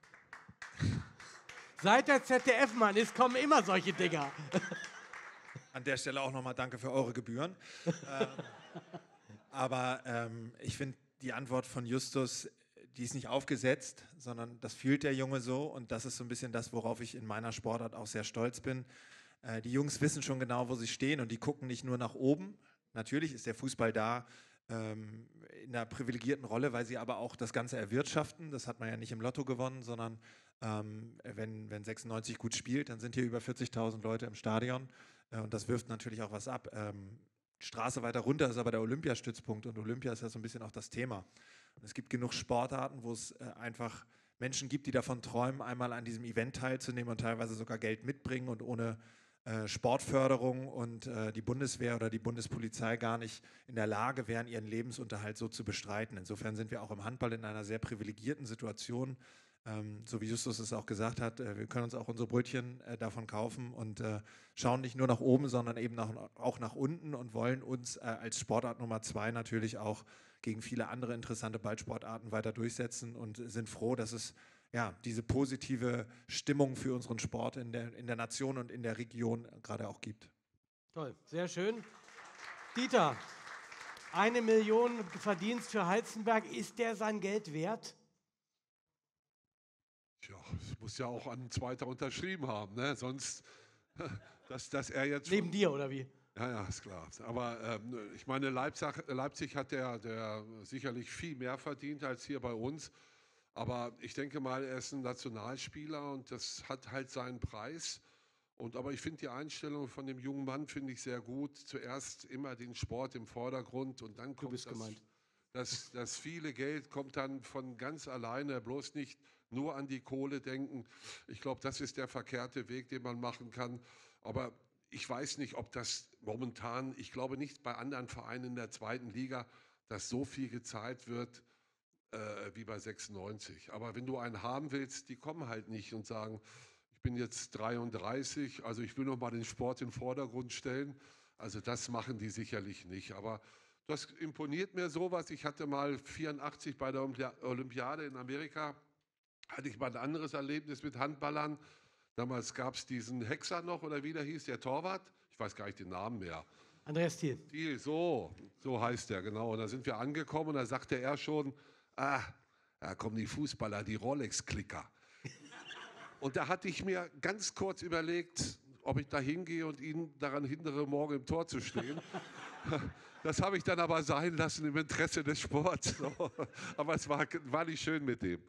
Seit der Z D F-Mann ist, kommen immer solche Dinger. An der Stelle auch nochmal danke für eure Gebühren. ähm, aber ähm, ich finde die Antwort von Justus, die ist nicht aufgesetzt, sondern das fühlt der Junge so und das ist so ein bisschen das, worauf ich in meiner Sportart auch sehr stolz bin. Äh, die Jungs wissen schon genau, wo sie stehen und die gucken nicht nur nach oben. Natürlich ist der Fußball da ähm, in einer privilegierten Rolle, weil sie aber auch das Ganze erwirtschaften. Das hat man ja nicht im Lotto gewonnen, sondern ähm, wenn, wenn sechsundneunzig gut spielt, dann sind hier über vierzigtausend Leute im Stadion äh, und das wirft natürlich auch was ab. Ähm, die Straße weiter runter ist aber der Olympiastützpunkt und Olympia ist ja so ein bisschen auch das Thema. Und es gibt genug Sportarten, wo es äh, einfach Menschen gibt, die davon träumen, einmal an diesem Event teilzunehmen und teilweise sogar Geld mitbringen und ohne äh, Sportförderung und äh, die Bundeswehr oder die Bundespolizei gar nicht in der Lage wären, ihren Lebensunterhalt so zu bestreiten. Insofern sind wir auch im Handball in einer sehr privilegierten Situation. Ähm, so wie Justus es auch gesagt hat, äh, wir können uns auch unsere Brötchen äh, davon kaufen und äh, schauen nicht nur nach oben, sondern eben nach, auch nach unten und wollen uns äh, als Sportart Nummer zwei natürlich auch gegen viele andere interessante Ballsportarten weiter durchsetzen und sind froh, dass es ja, diese positive Stimmung für unseren Sport in der, in der Nation und in der Region gerade auch gibt. Toll, sehr schön. Dieter, eine Million Verdienst für Halzenberg, ist der sein Geld wert? Ja, das muss ja auch ein Zweiter unterschrieben haben, ne? Sonst, dass, dass er jetzt... Neben dir, oder wie? Ja, ja, ist klar. Aber ähm, ich meine, Leipzig, Leipzig hat der, der sicherlich viel mehr verdient als hier bei uns. Aber ich denke mal, er ist ein Nationalspieler und das hat halt seinen Preis. Und, aber ich finde die Einstellung von dem jungen Mann finde ich sehr gut. Zuerst immer den Sport im Vordergrund und dann kommt das, das, das viele Geld kommt dann von ganz alleine, bloß nicht nur an die Kohle denken. Ich glaube, das ist der verkehrte Weg, den man machen kann. Aber ich weiß nicht, ob das momentan, ich glaube nicht bei anderen Vereinen in der zweiten Liga, dass so viel gezahlt wird äh, wie bei sechsundneunzig. Aber wenn du einen haben willst, die kommen halt nicht und sagen, ich bin jetzt dreiunddreißig, also ich will noch mal den Sport in den Vordergrund stellen. Also das machen die sicherlich nicht. Aber das imponiert mir sowas. Ich hatte mal vierundachtzig bei der Olympiade in Amerika, hatte ich mal ein anderes Erlebnis mit Handballern. Damals gab es diesen Hexer noch, oder wie der hieß, der Torwart. Ich weiß gar nicht den Namen mehr. Andreas Thiel. Thiel, so, so heißt der, genau. Und da sind wir angekommen und da sagte er schon, ah, da kommen die Fußballer, die Rolex-Klicker. Und da hatte ich mir ganz kurz überlegt, ob ich da hingehe und ihn daran hindere, morgen im Tor zu stehen. Das habe ich dann aber sein lassen im Interesse des Sports. So. Aber es war, war nicht schön mit dem.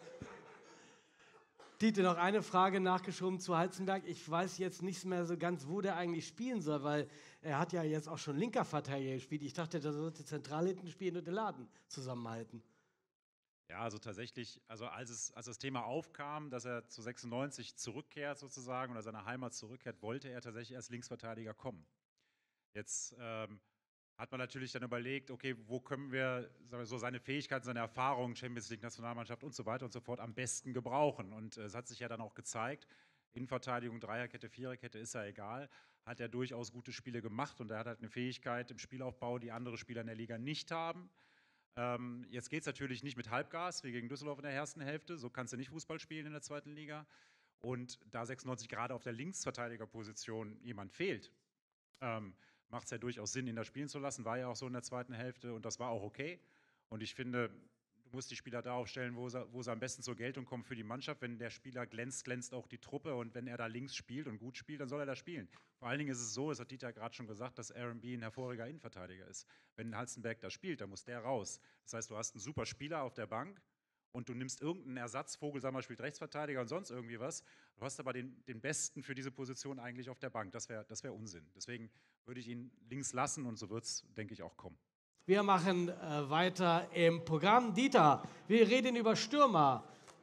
Dieter, noch eine Frage nachgeschoben zu Halzenberg. Ich weiß jetzt nicht mehr so ganz, wo der eigentlich spielen soll, weil er hat ja jetzt auch schon linker Verteidiger gespielt. Ich dachte, der sollte zentral hinten spielen und den Laden zusammenhalten. Ja, also tatsächlich, also als, es, als das Thema aufkam, dass er zu sechsundneunzig zurückkehrt sozusagen oder seiner Heimat zurückkehrt, wollte er tatsächlich als Linksverteidiger kommen. Jetzt ähm, hat man natürlich dann überlegt, okay, wo können wir, sagen wir so seine Fähigkeiten, seine Erfahrungen, Champions League, Nationalmannschaft und so weiter und so fort am besten gebrauchen. Und äh, es hat sich ja dann auch gezeigt, Innenverteidigung, Dreierkette, Viererkette, ist ja egal, hat er durchaus gute Spiele gemacht und er hat halt eine Fähigkeit im Spielaufbau, die andere Spieler in der Liga nicht haben. Ähm, jetzt geht es natürlich nicht mit Halbgas, wie gegen Düsseldorf in der ersten Hälfte, so kannst du nicht Fußball spielen in der zweiten Liga. Und da sechsundneunzig gerade auf der Linksverteidigerposition jemand fehlt, ähm, macht es ja durchaus Sinn, ihn da spielen zu lassen. War ja auch so in der zweiten Hälfte und das war auch okay. Und ich finde, du musst die Spieler da aufstellen, wo sie, wo sie am besten zur Geltung kommen für die Mannschaft. Wenn der Spieler glänzt, glänzt auch die Truppe. Und wenn er da links spielt und gut spielt, dann soll er da spielen. Vor allen Dingen ist es so, das hat Dieter gerade schon gesagt, dass Aaron B. ein hervorragiger Innenverteidiger ist. Wenn Halzenberg da spielt, dann muss der raus. Das heißt, du hast einen super Spieler auf der Bank und du nimmst irgendeinen Ersatz, Vogelsammer spielt Rechtsverteidiger und sonst irgendwie was. Du hast aber den, den Besten für diese Position eigentlich auf der Bank. Das wäre das wär Unsinn. Deswegen würde ich ihn links lassen und so wird es, denke ich, auch kommen. Wir machen äh, weiter im Programm. Dieter, wir reden über Stürmer.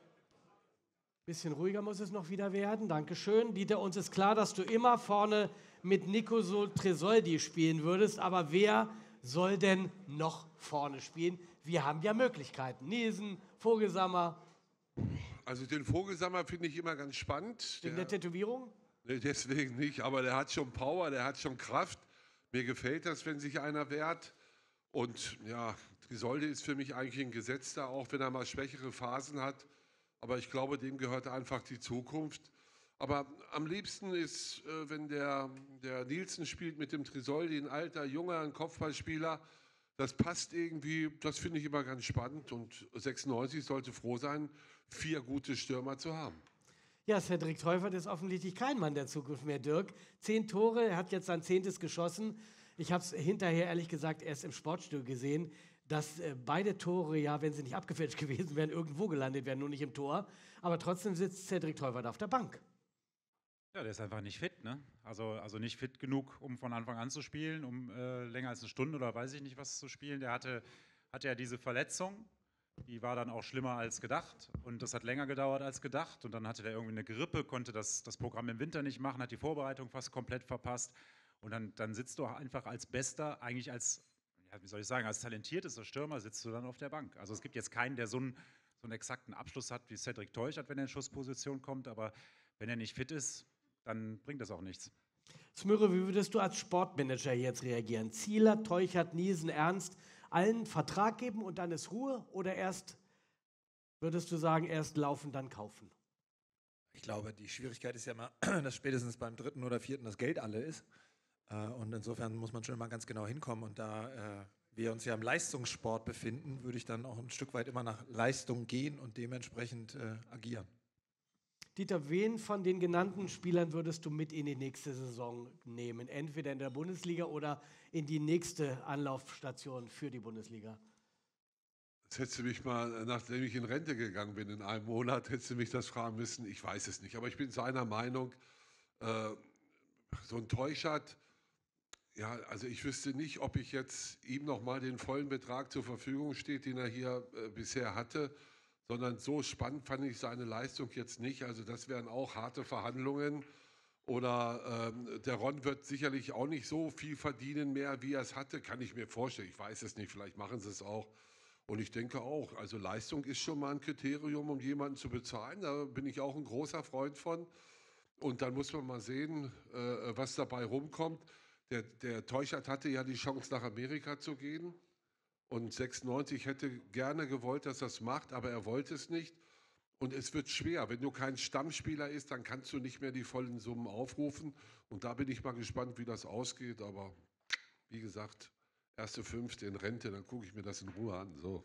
Bisschen ruhiger muss es noch wieder werden. Dankeschön. Dieter, uns ist klar, dass du immer vorne mit Nico Tresoldi spielen würdest. Aber wer soll denn noch vorne spielen? Wir haben ja Möglichkeiten. Nielsen, Vogelsammer. Also den Vogelsammer finde ich immer ganz spannend. Wegen der, der Tätowierung? Nee, deswegen nicht, aber der hat schon Power, der hat schon Kraft. Mir gefällt das, wenn sich einer wehrt. Und ja, Tresoldi ist für mich eigentlich ein Gesetzter, auch wenn er mal schwächere Phasen hat. Aber ich glaube, dem gehört einfach die Zukunft. Aber am liebsten ist, äh, wenn der, der Nielsen spielt mit dem Tresoldi, ein alter, junger, ein Kopfballspieler. Das passt irgendwie, das finde ich immer ganz spannend. Und sechsundneunzig sollte froh sein, vier gute Stürmer zu haben. Ja, Cedric Teufert ist offensichtlich kein Mann der Zukunft mehr, Dirk. Zehn Tore, er hat jetzt sein zehntes geschossen. Ich habe es hinterher, ehrlich gesagt, erst im Sportstudio gesehen, dass äh, beide Tore, ja, wenn sie nicht abgefälscht gewesen wären, irgendwo gelandet wären, nur nicht im Tor. Aber trotzdem sitzt Cedric Teufert auf der Bank. Ja, der ist einfach nicht fit, ne? Also, also nicht fit genug, um von Anfang an zu spielen, um äh, länger als eine Stunde oder weiß ich nicht was zu spielen. Der hatte, hatte ja diese Verletzung, die war dann auch schlimmer als gedacht und das hat länger gedauert als gedacht. Und dann hatte der irgendwie eine Grippe, konnte das, das Programm im Winter nicht machen, hat die Vorbereitung fast komplett verpasst. Und dann, dann sitzt du einfach als Bester, eigentlich als, ja, wie soll ich sagen, als talentiertester Stürmer sitzt du dann auf der Bank. Also es gibt jetzt keinen, der so einen, so einen exakten Abschluss hat wie Cedric Teuchert, wenn er in Schussposition kommt, aber wenn er nicht fit ist, dann bringt das auch nichts. Smyre, wie würdest du als Sportmanager jetzt reagieren? Zieler, Teuchert, Nielsen, Ernst, allen Vertrag geben und dann ist Ruhe oder erst Würdest du sagen, erst laufen, dann kaufen? Ich glaube, die Schwierigkeit ist ja mal, dass spätestens beim dritten oder vierten das Geld alle ist. Und insofern muss man schon mal ganz genau hinkommen. Und da wir uns ja im Leistungssport befinden, würde ich dann auch ein Stück weit immer nach Leistung gehen und dementsprechend äh, agieren. Dieter, wen von den genannten Spielern würdest du mit in die nächste Saison nehmen? Entweder in der Bundesliga oder in die nächste Anlaufstation für die Bundesliga? Jetzt hättest du mich mal, nachdem ich in Rente gegangen bin in einem Monat, hättest du mich das fragen müssen. Ich weiß es nicht, aber ich bin seiner Meinung, äh, so ein Teuchert, ja, also ich wüsste nicht, ob ich jetzt ihm nochmal den vollen Betrag zur Verfügung steht, den er hier äh, bisher hatte, sondern so spannend fand ich seine Leistung jetzt nicht. Also das wären auch harte Verhandlungen. Oder ähm, der Ron wird sicherlich auch nicht so viel verdienen mehr, wie er es hatte, kann ich mir vorstellen. Ich weiß es nicht, vielleicht machen sie es auch. Und ich denke auch, also Leistung ist schon mal ein Kriterium, um jemanden zu bezahlen. Da bin ich auch ein großer Freund von. Und dann muss man mal sehen, äh, was dabei rumkommt. Der, der Teuchert hatte ja die Chance, nach Amerika zu gehen. Und sechsundneunzig hätte gerne gewollt, dass er es macht, aber er wollte es nicht. Und es wird schwer. Wenn du kein Stammspieler bist, dann kannst du nicht mehr die vollen Summen aufrufen. Und da bin ich mal gespannt, wie das ausgeht. Aber wie gesagt, erste Fünfte in Rente, dann gucke ich mir das in Ruhe an. So.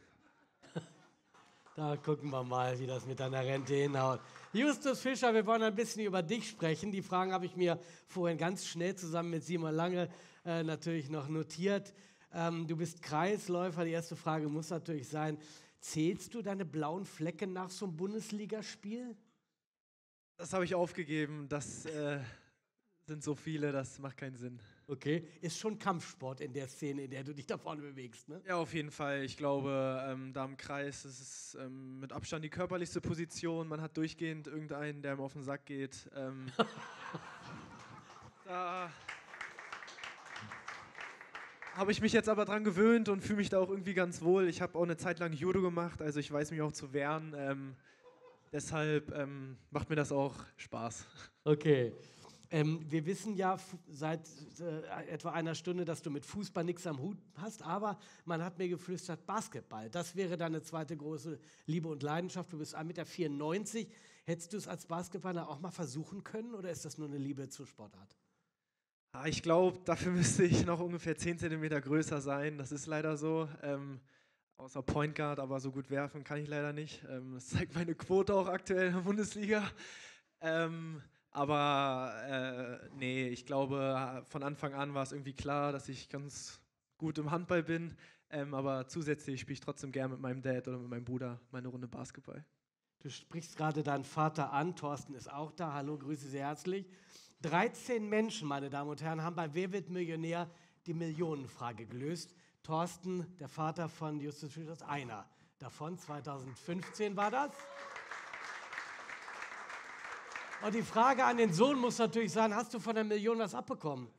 Da gucken wir mal, wie das mit deiner Rente hinhaut. Justus Fischer, wir wollen ein bisschen über dich sprechen. Die Fragen habe ich mir vorhin ganz schnell zusammen mit Simon Lange äh, natürlich noch notiert. Ähm, du bist Kreisläufer. Die erste Frage muss natürlich sein, zählst du deine blauen Flecken nach so einem Bundesligaspiel? Das habe ich aufgegeben. Das äh, sind so viele, das macht keinen Sinn. Okay, ist schon Kampfsport in der Szene, in der du dich da vorne bewegst, ne? Ja, auf jeden Fall. Ich glaube, ähm, da im Kreis ist es ähm, mit Abstand die körperlichste Position. Man hat durchgehend irgendeinen, der ihm auf den Sack geht. Ähm, da habe ich mich jetzt aber dran gewöhnt und fühle mich da auch irgendwie ganz wohl. Ich habe auch eine Zeit lang Judo gemacht, also ich weiß mich auch zu wehren. Ähm, deshalb ähm, macht mir das auch Spaß. Okay. Ähm, wir wissen ja f- seit äh, etwa einer Stunde, dass du mit Fußball nichts am Hut hast, aber man hat mir geflüstert, Basketball, das wäre deine zweite große Liebe und Leidenschaft. Du bist eins Komma vierundneunzig Meter. Hättest du es als Basketballer auch mal versuchen können oder ist das nur eine Liebe zur Sportart? Ah, ich glaube, dafür müsste ich noch ungefähr zehn Zentimeter größer sein. Das ist leider so. Ähm, außer Point Guard, aber so gut werfen kann ich leider nicht. Ähm, das zeigt meine Quote auch aktuell in der Bundesliga. Ähm, aber äh, nee, ich glaube, von Anfang an war es irgendwie klar, dass ich ganz gut im Handball bin. Ähm, aber zusätzlich spiele ich trotzdem gern mit meinem Dad oder mit meinem Bruder meine Runde Basketball. Du sprichst gerade deinen Vater an, Thorsten ist auch da. Hallo, grüße Sie herzlich. dreizehn Menschen, meine Damen und Herren, haben bei Wer wird Millionär die Millionenfrage gelöst. Thorsten, der Vater von Justus Fischer, ist einer davon. zweitausendfünfzehn war das. Und die Frage an den Sohn muss natürlich sein, hast du von der Million was abbekommen?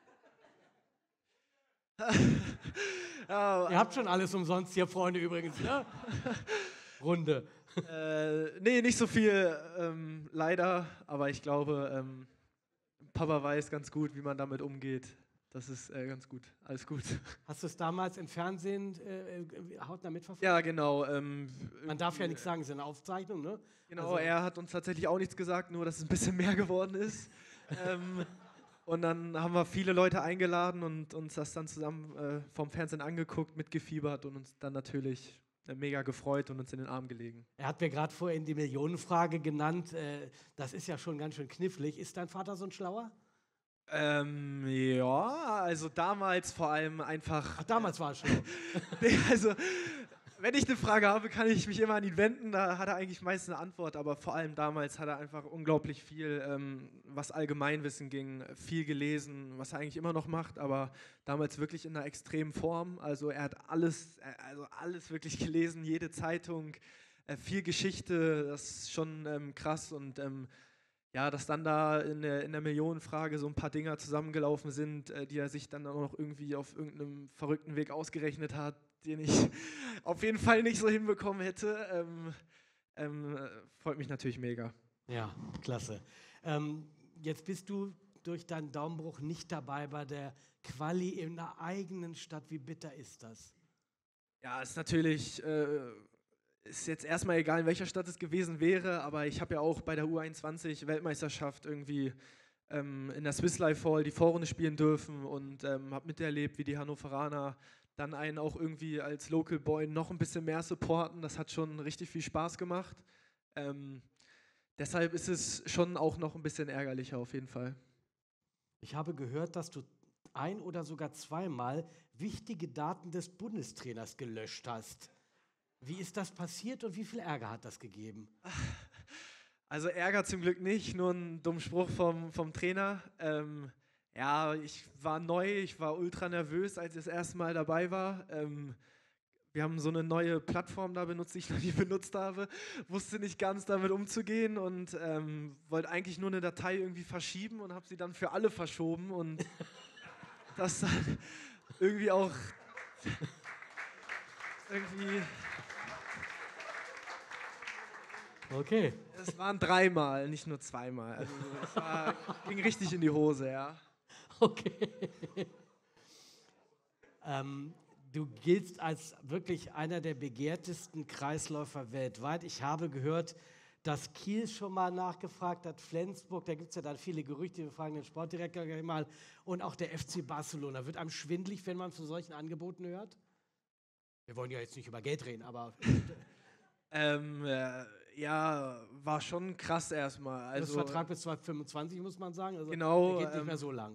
Ja, Ihr habt schon alles umsonst hier, Freunde, übrigens, ne? Runde. Äh, nee, nicht so viel, ähm, leider. Aber ich glaube, ähm, Papa weiß ganz gut, wie man damit umgeht. Das ist äh, ganz gut. Alles gut. Hast du es damals im Fernsehen äh, hautnah mitverfolgt? Ja, genau. Ähm, Man darf ja nichts sagen, es ist eine Aufzeichnung, ne? Genau, Also- er hat uns tatsächlich auch nichts gesagt, nur dass es ein bisschen mehr geworden ist. ähm, und dann haben wir viele Leute eingeladen und uns das dann zusammen äh, vom Fernsehen angeguckt, mitgefiebert und uns dann natürlich äh, mega gefreut und uns in den Arm gelegen. Er hat mir gerade vorhin die Millionenfrage genannt. Äh, das ist ja schon ganz schön knifflig. Ist dein Vater so ein Schlauer? Ähm, ja, also damals vor allem einfach. Ach, damals war er schlau. Nee, also, wenn ich eine Frage habe, kann ich mich immer an ihn wenden. Da hat er eigentlich meistens eine Antwort, aber vor allem damals hat er einfach unglaublich viel, ähm, was Allgemeinwissen ging, viel gelesen, was er eigentlich immer noch macht, aber damals wirklich in einer extremen Form. Also er hat alles, äh, also alles wirklich gelesen, jede Zeitung, äh, viel Geschichte, das ist schon ähm, krass und ähm, ja, dass dann da in der, in der Millionenfrage so ein paar Dinger zusammengelaufen sind, äh, die er sich dann auch noch irgendwie auf irgendeinem verrückten Weg ausgerechnet hat, den ich auf jeden Fall nicht so hinbekommen hätte. Ähm, ähm, äh, freut mich natürlich mega. Ja, klasse. Ähm, jetzt bist du durch deinen Daumenbruch nicht dabei bei der Quali in der eigenen Stadt. Wie bitter ist das? Ja, ist natürlich, äh, ist jetzt erstmal egal, in welcher Stadt es gewesen wäre, aber ich habe ja auch bei der U einundzwanzig Weltmeisterschaft irgendwie ähm, in der Swiss Life Hall die Vorrunde spielen dürfen und ähm, habe miterlebt, wie die Hannoveraner dann einen auch irgendwie als Local Boy noch ein bisschen mehr supporten. Das hat schon richtig viel Spaß gemacht. Ähm, deshalb ist es schon auch noch ein bisschen ärgerlicher auf jeden Fall. Ich habe gehört, dass du ein oder sogar zweimal wichtige Daten des Bundestrainers gelöscht hast. Wie ist das passiert und wie viel Ärger hat das gegeben? Also Ärger zum Glück nicht, nur ein dummer Spruch vom, vom Trainer. Ähm, ja, ich war neu, ich war ultra nervös, als ich das erste Mal dabei war. Ähm, wir haben so eine neue Plattform da benutzt, die ich noch nie benutzt habe. Wusste nicht ganz damit umzugehen und ähm, wollte eigentlich nur eine Datei irgendwie verschieben und habe sie dann für alle verschoben und das dann irgendwie auch irgendwie... Okay. Es waren dreimal, nicht nur zweimal. Also es war, ging richtig in die Hose, ja. Okay. ähm, du giltst als wirklich einer der begehrtesten Kreisläufer weltweit. Ich habe gehört, dass Kiel schon mal nachgefragt hat, Flensburg, da gibt es ja dann viele Gerüchte, wir fragen den Sportdirektor gleich mal, und auch der F C Barcelona. Wird einem schwindelig, wenn man von solchen Angeboten hört? Wir wollen ja jetzt nicht über Geld reden, aber... ähm, äh, ja, war schon krass erstmal. Also, das Vertrag bis zweitausendfünfundzwanzig, muss man sagen. Also genau. Der geht nicht ähm, mehr so lang.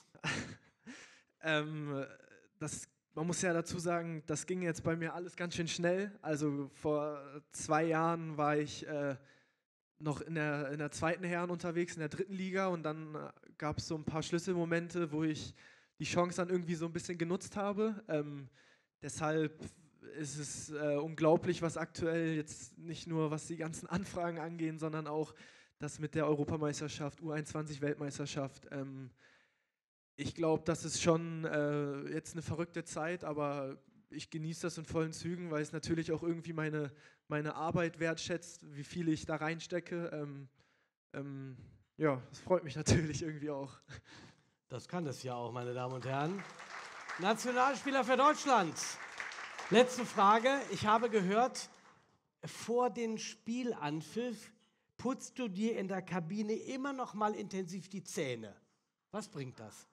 ähm, das, man muss ja dazu sagen, das ging jetzt bei mir alles ganz schön schnell. Also vor zwei Jahren war ich äh, noch in der, in der zweiten Herren unterwegs, in der dritten Liga. Und dann äh, gab es so ein paar Schlüsselmomente, wo ich die Chance dann irgendwie so ein bisschen genutzt habe. Ähm, deshalb... ist es äh, unglaublich, was aktuell jetzt nicht nur was die ganzen Anfragen angehen, sondern auch das mit der Europameisterschaft, U einundzwanzig Weltmeisterschaft. Ähm, ich glaube, das ist schon äh, jetzt eine verrückte Zeit, aber ich genieße das in vollen Zügen, weil es natürlich auch irgendwie meine, meine Arbeit wertschätzt, wie viel ich da reinstecke. Ähm, ähm, ja, das freut mich natürlich irgendwie auch. Das kann es ja auch, meine Damen und Herren. Nationalspieler für Deutschland. Letzte Frage. Ich habe gehört, vor dem Spielanpfiff putzt du dir in der Kabine immer noch mal intensiv die Zähne. Was bringt das?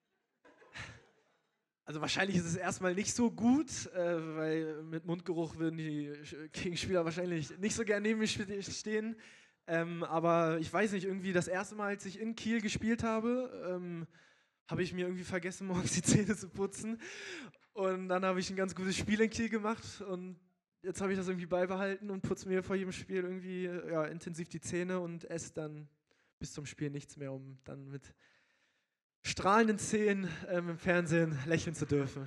Also wahrscheinlich ist es erstmal nicht so gut, äh, weil mit Mundgeruch würden die Gegenspieler wahrscheinlich nicht so gerne neben mir stehen. Ähm, aber ich weiß nicht, irgendwie das erste Mal, als ich in Kiel gespielt habe, ähm, habe ich mir irgendwie vergessen, morgens die Zähne zu putzen. Und dann habe ich ein ganz gutes Spiel in Kiel gemacht und jetzt habe ich das irgendwie beibehalten und putze mir vor jedem Spiel irgendwie ja, intensiv die Zähne und esse dann bis zum Spiel nichts mehr, um dann mit strahlenden Zähnen ähm, im Fernsehen lächeln zu dürfen.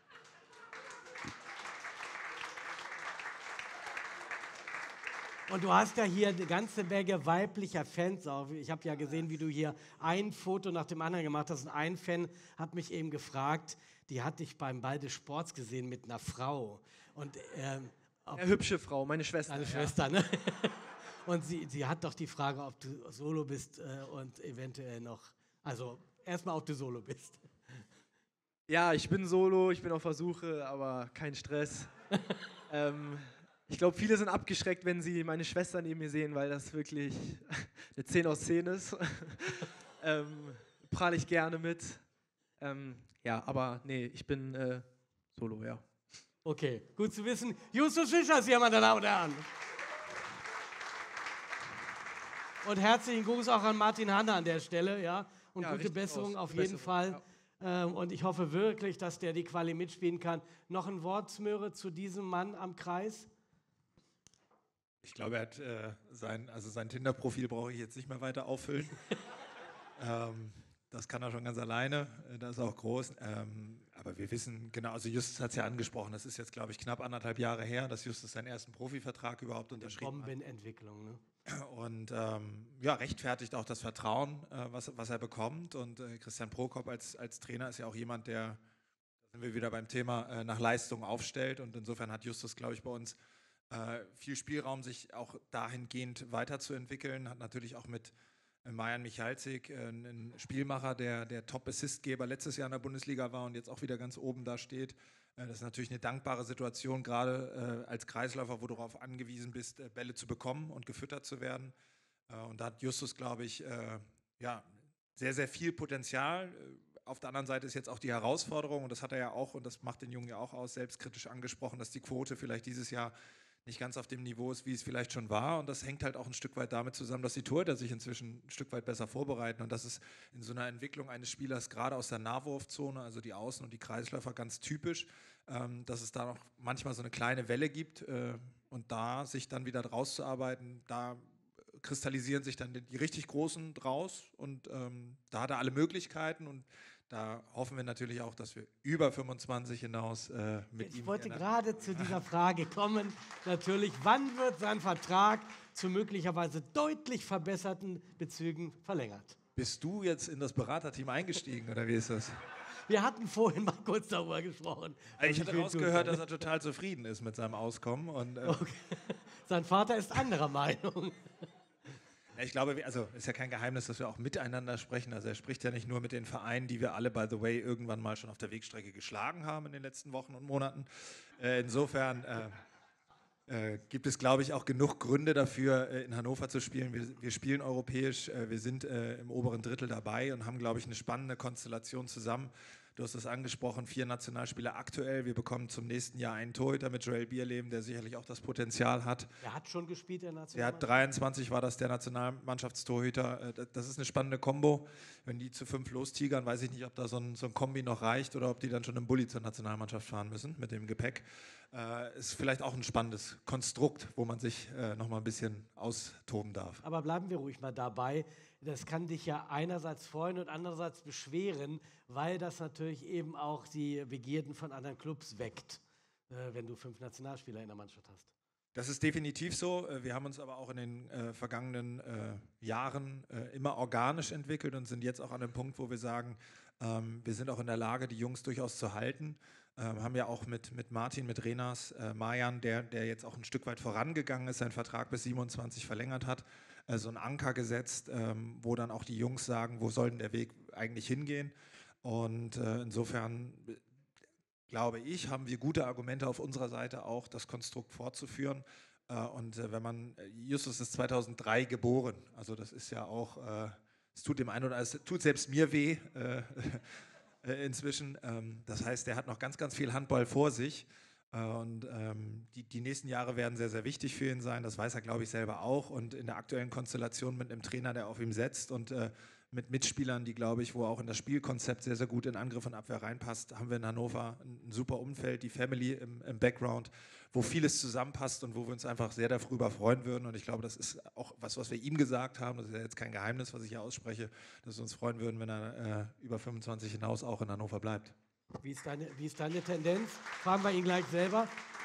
Und du hast ja hier eine ganze Menge weiblicher Fans auch. Ich habe ja gesehen, wie du hier ein Foto nach dem anderen gemacht hast. Und ein Fan hat mich eben gefragt, die hat dich beim Ball des Sports gesehen mit einer Frau. Und, ähm, Eine hübsche Frau, meine Schwester. Deine ja. Schwester, ne? Und sie, sie hat doch die Frage, ob du solo bist äh, und eventuell noch, also erstmal, ob du solo bist. Ja, ich bin solo, ich bin auf der Suche, aber kein Stress. ähm, ich glaube, viele sind abgeschreckt, wenn sie meine Schwester neben mir sehen, weil das wirklich eine zehn aus zehn ist. ähm, prahle ich gerne mit. Ähm, ja, aber nee, ich bin äh, solo, ja. Okay, gut zu wissen. Justus Fischer ist hier, meine Damen und Herren. Und herzlichen Gruß auch an Martin Hanna an der Stelle, ja. Und ja, gute Besserung aus. auf Gute jeden Besserung, Fall. Ja. Ähm, und ich hoffe wirklich, dass der die Quali mitspielen kann. Noch ein Wort, Smöre, zu diesem Mann am Kreis? Ich glaube, er hat äh, sein, also sein Tinder-Profil brauche ich jetzt nicht mehr weiter auffüllen. ähm, das kann er schon ganz alleine, das ist auch groß. Ähm, aber wir wissen, genau, also Justus hat es ja angesprochen, das ist jetzt, glaube ich, knapp anderthalb Jahre her, dass Justus seinen ersten Profivertrag überhaupt unterschrieben hat. Bombenentwicklung, ne? Und ähm, ja, rechtfertigt auch das Vertrauen, äh, was, was er bekommt. Und äh, Christian Prokop als, als Trainer ist ja auch jemand, der, da sind wir wieder beim Thema, äh, nach Leistung aufstellt. Und insofern hat Justus, glaube ich, bei uns äh, viel Spielraum, sich auch dahingehend weiterzuentwickeln. Hat natürlich auch mit Marjan Michalczyk, äh, ein Spielmacher, der, der Top-Assistgeber letztes Jahr in der Bundesliga war und jetzt auch wieder ganz oben da steht. Äh, das ist natürlich eine dankbare Situation, gerade äh, als Kreisläufer, wo du darauf angewiesen bist, äh, Bälle zu bekommen und gefüttert zu werden. Äh, und da hat Justus, glaube ich, äh, ja, sehr, sehr viel Potenzial. Auf der anderen Seite ist jetzt auch die Herausforderung, und das hat er ja auch, und das macht den Jungen ja auch aus, selbstkritisch angesprochen, dass die Quote vielleicht dieses Jahr nicht ganz auf dem Niveau ist, wie es vielleicht schon war. Und das hängt halt auch ein Stück weit damit zusammen, dass die Torhüter sich inzwischen ein Stück weit besser vorbereiten. Und das ist in so einer Entwicklung eines Spielers, gerade aus der Nahwurfzone, also die Außen- und die Kreisläufer, ganz typisch, ähm, dass es da noch manchmal so eine kleine Welle gibt. Äh, und da sich dann wieder rauszuarbeiten, da kristallisieren sich dann die, die richtig Großen draus. Und ähm, da hat er alle Möglichkeiten. Und da hoffen wir natürlich auch, dass wir über fünfundzwanzig hinaus äh, mit Ich ihm... Ich wollte gerade zu dieser Frage kommen. Natürlich, wann wird sein Vertrag zu möglicherweise deutlich verbesserten Bezügen verlängert? Bist du jetzt in das Beraterteam eingestiegen oder wie ist das? Wir hatten vorhin mal kurz darüber gesprochen. Ich hatte rausgehört, dass er total zufrieden ist mit seinem Auskommen. Und, äh, okay. Sein Vater ist anderer Meinung. Ich glaube, also ist ja kein Geheimnis, dass wir auch miteinander sprechen. Also er spricht ja nicht nur mit den Vereinen, die wir alle, by the way, irgendwann mal schon auf der Wegstrecke geschlagen haben in den letzten Wochen und Monaten. Äh, insofern äh, äh, gibt es, glaube ich, auch genug Gründe dafür, äh, in Hannover zu spielen. Wir, wir spielen europäisch, äh, wir sind äh, im oberen Drittel dabei und haben, glaube ich, eine spannende Konstellation zusammen. Du hast es angesprochen, vier Nationalspieler aktuell. Wir bekommen zum nächsten Jahr einen Torhüter mit Joel Bierlehm, der sicherlich auch das Potenzial hat. Er hat schon gespielt, der Der Nationalmannschaft? hat dreiundzwanzig, war das der Nationalmannschaftstorhüter. Das ist eine spannende Kombo. Wenn die zu fünf lostigern, weiß ich nicht, ob da so ein, so ein Kombi noch reicht oder ob die dann schon im Bulli zur Nationalmannschaft fahren müssen mit dem Gepäck. Äh, ist vielleicht auch ein spannendes Konstrukt, wo man sich äh, noch mal ein bisschen austoben darf. Aber bleiben wir ruhig mal dabei. Das kann dich ja einerseits freuen und andererseits beschweren, weil das natürlich eben auch die Begierden von anderen Clubs weckt, äh, wenn du fünf Nationalspieler in der Mannschaft hast. Das ist definitiv so. Wir haben uns aber auch in den äh, vergangenen äh, Jahren äh, immer organisch entwickelt und sind jetzt auch an dem Punkt, wo wir sagen, ähm, wir sind auch in der Lage, die Jungs durchaus zu halten. Ähm, haben ja auch mit, mit Martin, mit Renas, äh, Marjan, der, der jetzt auch ein Stück weit vorangegangen ist, seinen Vertrag bis siebenundzwanzig verlängert hat, äh, so einen Anker gesetzt, ähm, wo dann auch die Jungs sagen, wo soll denn der Weg eigentlich hingehen? Und äh, insofern glaube ich, haben wir gute Argumente auf unserer Seite auch, das Konstrukt fortzuführen. Äh, und äh, wenn man, Justus ist zweitausenddrei geboren, also das ist ja auch, äh, es tut dem einen oder es tut selbst mir weh äh, äh, inzwischen. Ähm, das heißt, er hat noch ganz, ganz viel Handball vor sich. Äh, und ähm, die, die nächsten Jahre werden sehr, sehr wichtig für ihn sein. Das weiß er, glaube ich, selber auch. Und in der aktuellen Konstellation mit einem Trainer, der auf ihm setzt und äh, mit Mitspielern, die, glaube ich, wo auch in das Spielkonzept sehr, sehr gut in Angriff und Abwehr reinpasst, haben wir in Hannover ein, ein super Umfeld, die Family im, im Background, wo vieles zusammenpasst und wo wir uns einfach sehr darüber freuen würden. Und ich glaube, das ist auch was, was wir ihm gesagt haben. Das ist ja jetzt kein Geheimnis, was ich hier ausspreche, dass wir uns freuen würden, wenn er äh, über fünfundzwanzig hinaus auch in Hannover bleibt. Wie ist deine, wie ist deine Tendenz? Fragen wir ihn gleich selber.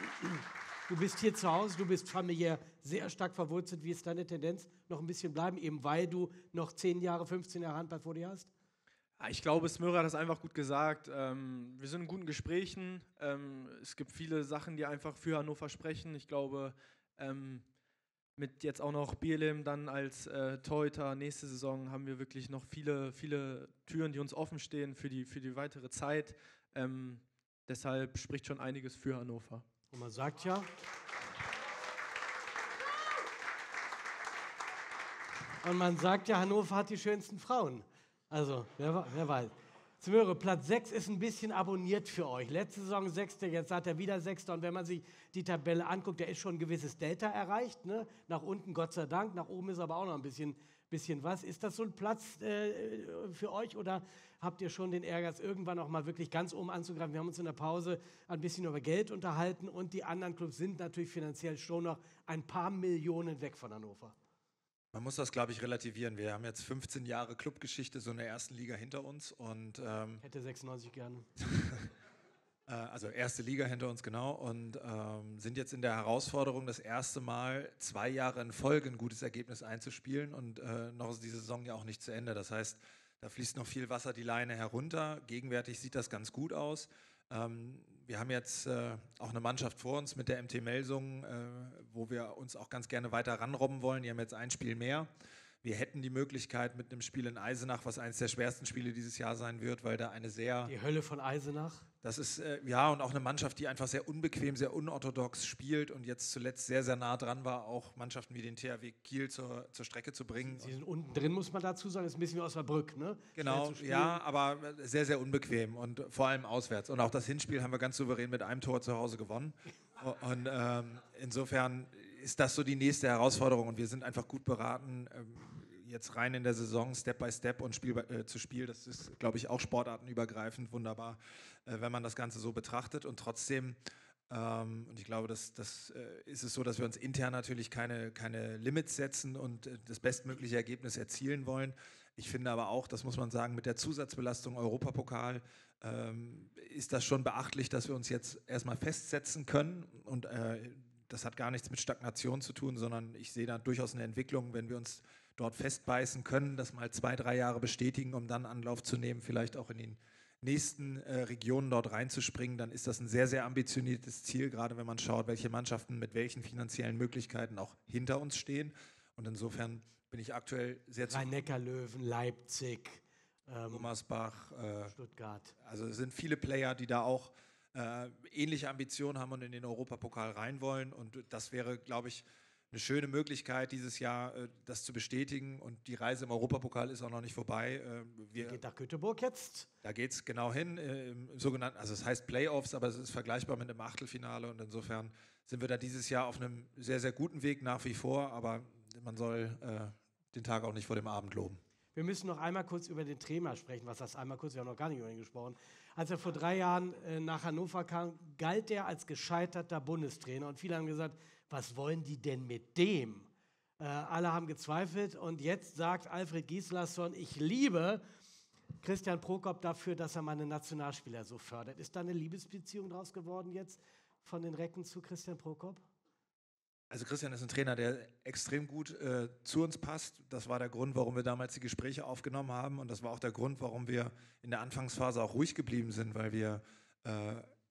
Du bist hier zu Hause, du bist familiär sehr stark verwurzelt. Wie ist deine Tendenz? Noch ein bisschen bleiben, eben weil du noch zehn Jahre, fünfzehn Jahre Handball vor dir hast? Ich glaube, Smörer hat das einfach gut gesagt. Ähm, wir sind in guten Gesprächen. Ähm, es gibt viele Sachen, die einfach für Hannover sprechen. Ich glaube, ähm, mit jetzt auch noch Bierlehm dann als äh, Torhüter nächste Saison haben wir wirklich noch viele, viele Türen, die uns offen stehen für die, für die weitere Zeit. Ähm, deshalb spricht schon einiges für Hannover. Und man sagt ja, und man sagt ja, Hannover hat die schönsten Frauen. Also, wer, wer weiß. Smöre, Platz sechs ist ein bisschen abonniert für euch. Letzte Saison Sechster, jetzt hat er wieder Sechster. Und wenn man sich die Tabelle anguckt, der ist schon ein gewisses Delta erreicht. Ne? Nach unten, Gott sei Dank. Nach oben ist aber auch noch ein bisschen, bisschen was. Ist das so ein Platz äh, für euch oder habt ihr schon den Ehrgeiz, irgendwann auch mal wirklich ganz oben anzugreifen? Wir haben uns in der Pause ein bisschen über Geld unterhalten und die anderen Clubs sind natürlich finanziell schon noch ein paar Millionen weg von Hannover. Man muss das, glaube ich, relativieren. Wir haben jetzt fünfzehn Jahre Clubgeschichte so in der ersten Liga hinter uns. Und, ähm, hätte sechsundneunzig gerne. äh, also erste Liga hinter uns, genau. Und ähm, sind jetzt in der Herausforderung, das erste Mal zwei Jahre in Folge ein gutes Ergebnis einzuspielen. Und äh, noch ist diese Saison ja auch nicht zu Ende. Das heißt, da fließt noch viel Wasser die Leine herunter. Gegenwärtig sieht das ganz gut aus. Ähm, wir haben jetzt äh, auch eine Mannschaft vor uns mit der M T Melsungen, äh, wo wir uns auch ganz gerne weiter ranrobben wollen. Die haben jetzt ein Spiel mehr. Wir hätten die Möglichkeit mit einem Spiel in Eisenach, was eines der schwersten Spiele dieses Jahr sein wird, weil da eine sehr... Die Hölle von Eisenach? Das ist, äh, ja, und auch eine Mannschaft, die einfach sehr unbequem, sehr unorthodox spielt und jetzt zuletzt sehr, sehr nah dran war, auch Mannschaften wie den T H W Kiel zur, zur Strecke zu bringen. Sie sind unten drin, muss man dazu sagen, das ist ein bisschen wie Osnabrück, ne? Genau, ja, aber sehr, sehr unbequem und vor allem auswärts. Und auch das Hinspiel haben wir ganz souverän mit einem Tor zu Hause gewonnen. Und ähm, insofern ist das so die nächste Herausforderung und wir sind einfach gut beraten, ähm, jetzt rein in der Saison, Step by Step und Spiel äh, zu Spiel. Das ist, glaube ich, auch sportartenübergreifend wunderbar, äh, wenn man das Ganze so betrachtet. Und trotzdem, ähm, und ich glaube, das, das äh, ist es so, dass wir uns intern natürlich keine, keine Limits setzen und äh, das bestmögliche Ergebnis erzielen wollen. Ich finde aber auch, das muss man sagen, mit der Zusatzbelastung Europapokal ähm, ist das schon beachtlich, dass wir uns jetzt erstmal festsetzen können und äh, das hat gar nichts mit Stagnation zu tun, sondern ich sehe da durchaus eine Entwicklung, wenn wir uns dort festbeißen können, das mal zwei, drei Jahre bestätigen, um dann Anlauf zu nehmen, vielleicht auch in den nächsten äh, Regionen dort reinzuspringen, dann ist das ein sehr, sehr ambitioniertes Ziel, gerade wenn man schaut, welche Mannschaften mit welchen finanziellen Möglichkeiten auch hinter uns stehen. Und insofern bin ich aktuell sehr zu... Rhein-Neckar-Löwen, Leipzig, ähm, Gummersbach, äh, Stuttgart. Also es sind viele Player, die da auch äh, ähnliche Ambitionen haben und in den Europapokal rein wollen. Und das wäre, glaube ich, eine schöne Möglichkeit, dieses Jahr äh, das zu bestätigen. Und die Reise im Europapokal ist auch noch nicht vorbei. Äh, wir, geht nach Göteborg jetzt? Da geht es genau hin, äh, im sogenannten, also es heißt Playoffs, aber es ist vergleichbar mit einem Achtelfinale. Und insofern sind wir da dieses Jahr auf einem sehr, sehr guten Weg nach wie vor. Aber man soll äh, den Tag auch nicht vor dem Abend loben. Wir müssen noch einmal kurz über den Trainer sprechen. Was heißt einmal kurz? Wir haben noch gar nicht über ihn gesprochen. Als er vor drei Jahren äh, nach Hannover kam, galt er als gescheiterter Bundestrainer. Und viele haben gesagt, was wollen die denn mit dem? Äh, alle haben gezweifelt. Und jetzt sagt Alfred Gislason, ich liebe Christian Prokop dafür, dass er meine Nationalspieler so fördert. Ist da eine Liebesbeziehung draus geworden jetzt von den Recken zu Christian Prokop? Also Christian ist ein Trainer, der extrem gut äh, zu uns passt. Das war der Grund, warum wir damals die Gespräche aufgenommen haben und das war auch der Grund, warum wir in der Anfangsphase auch ruhig geblieben sind, weil wir äh,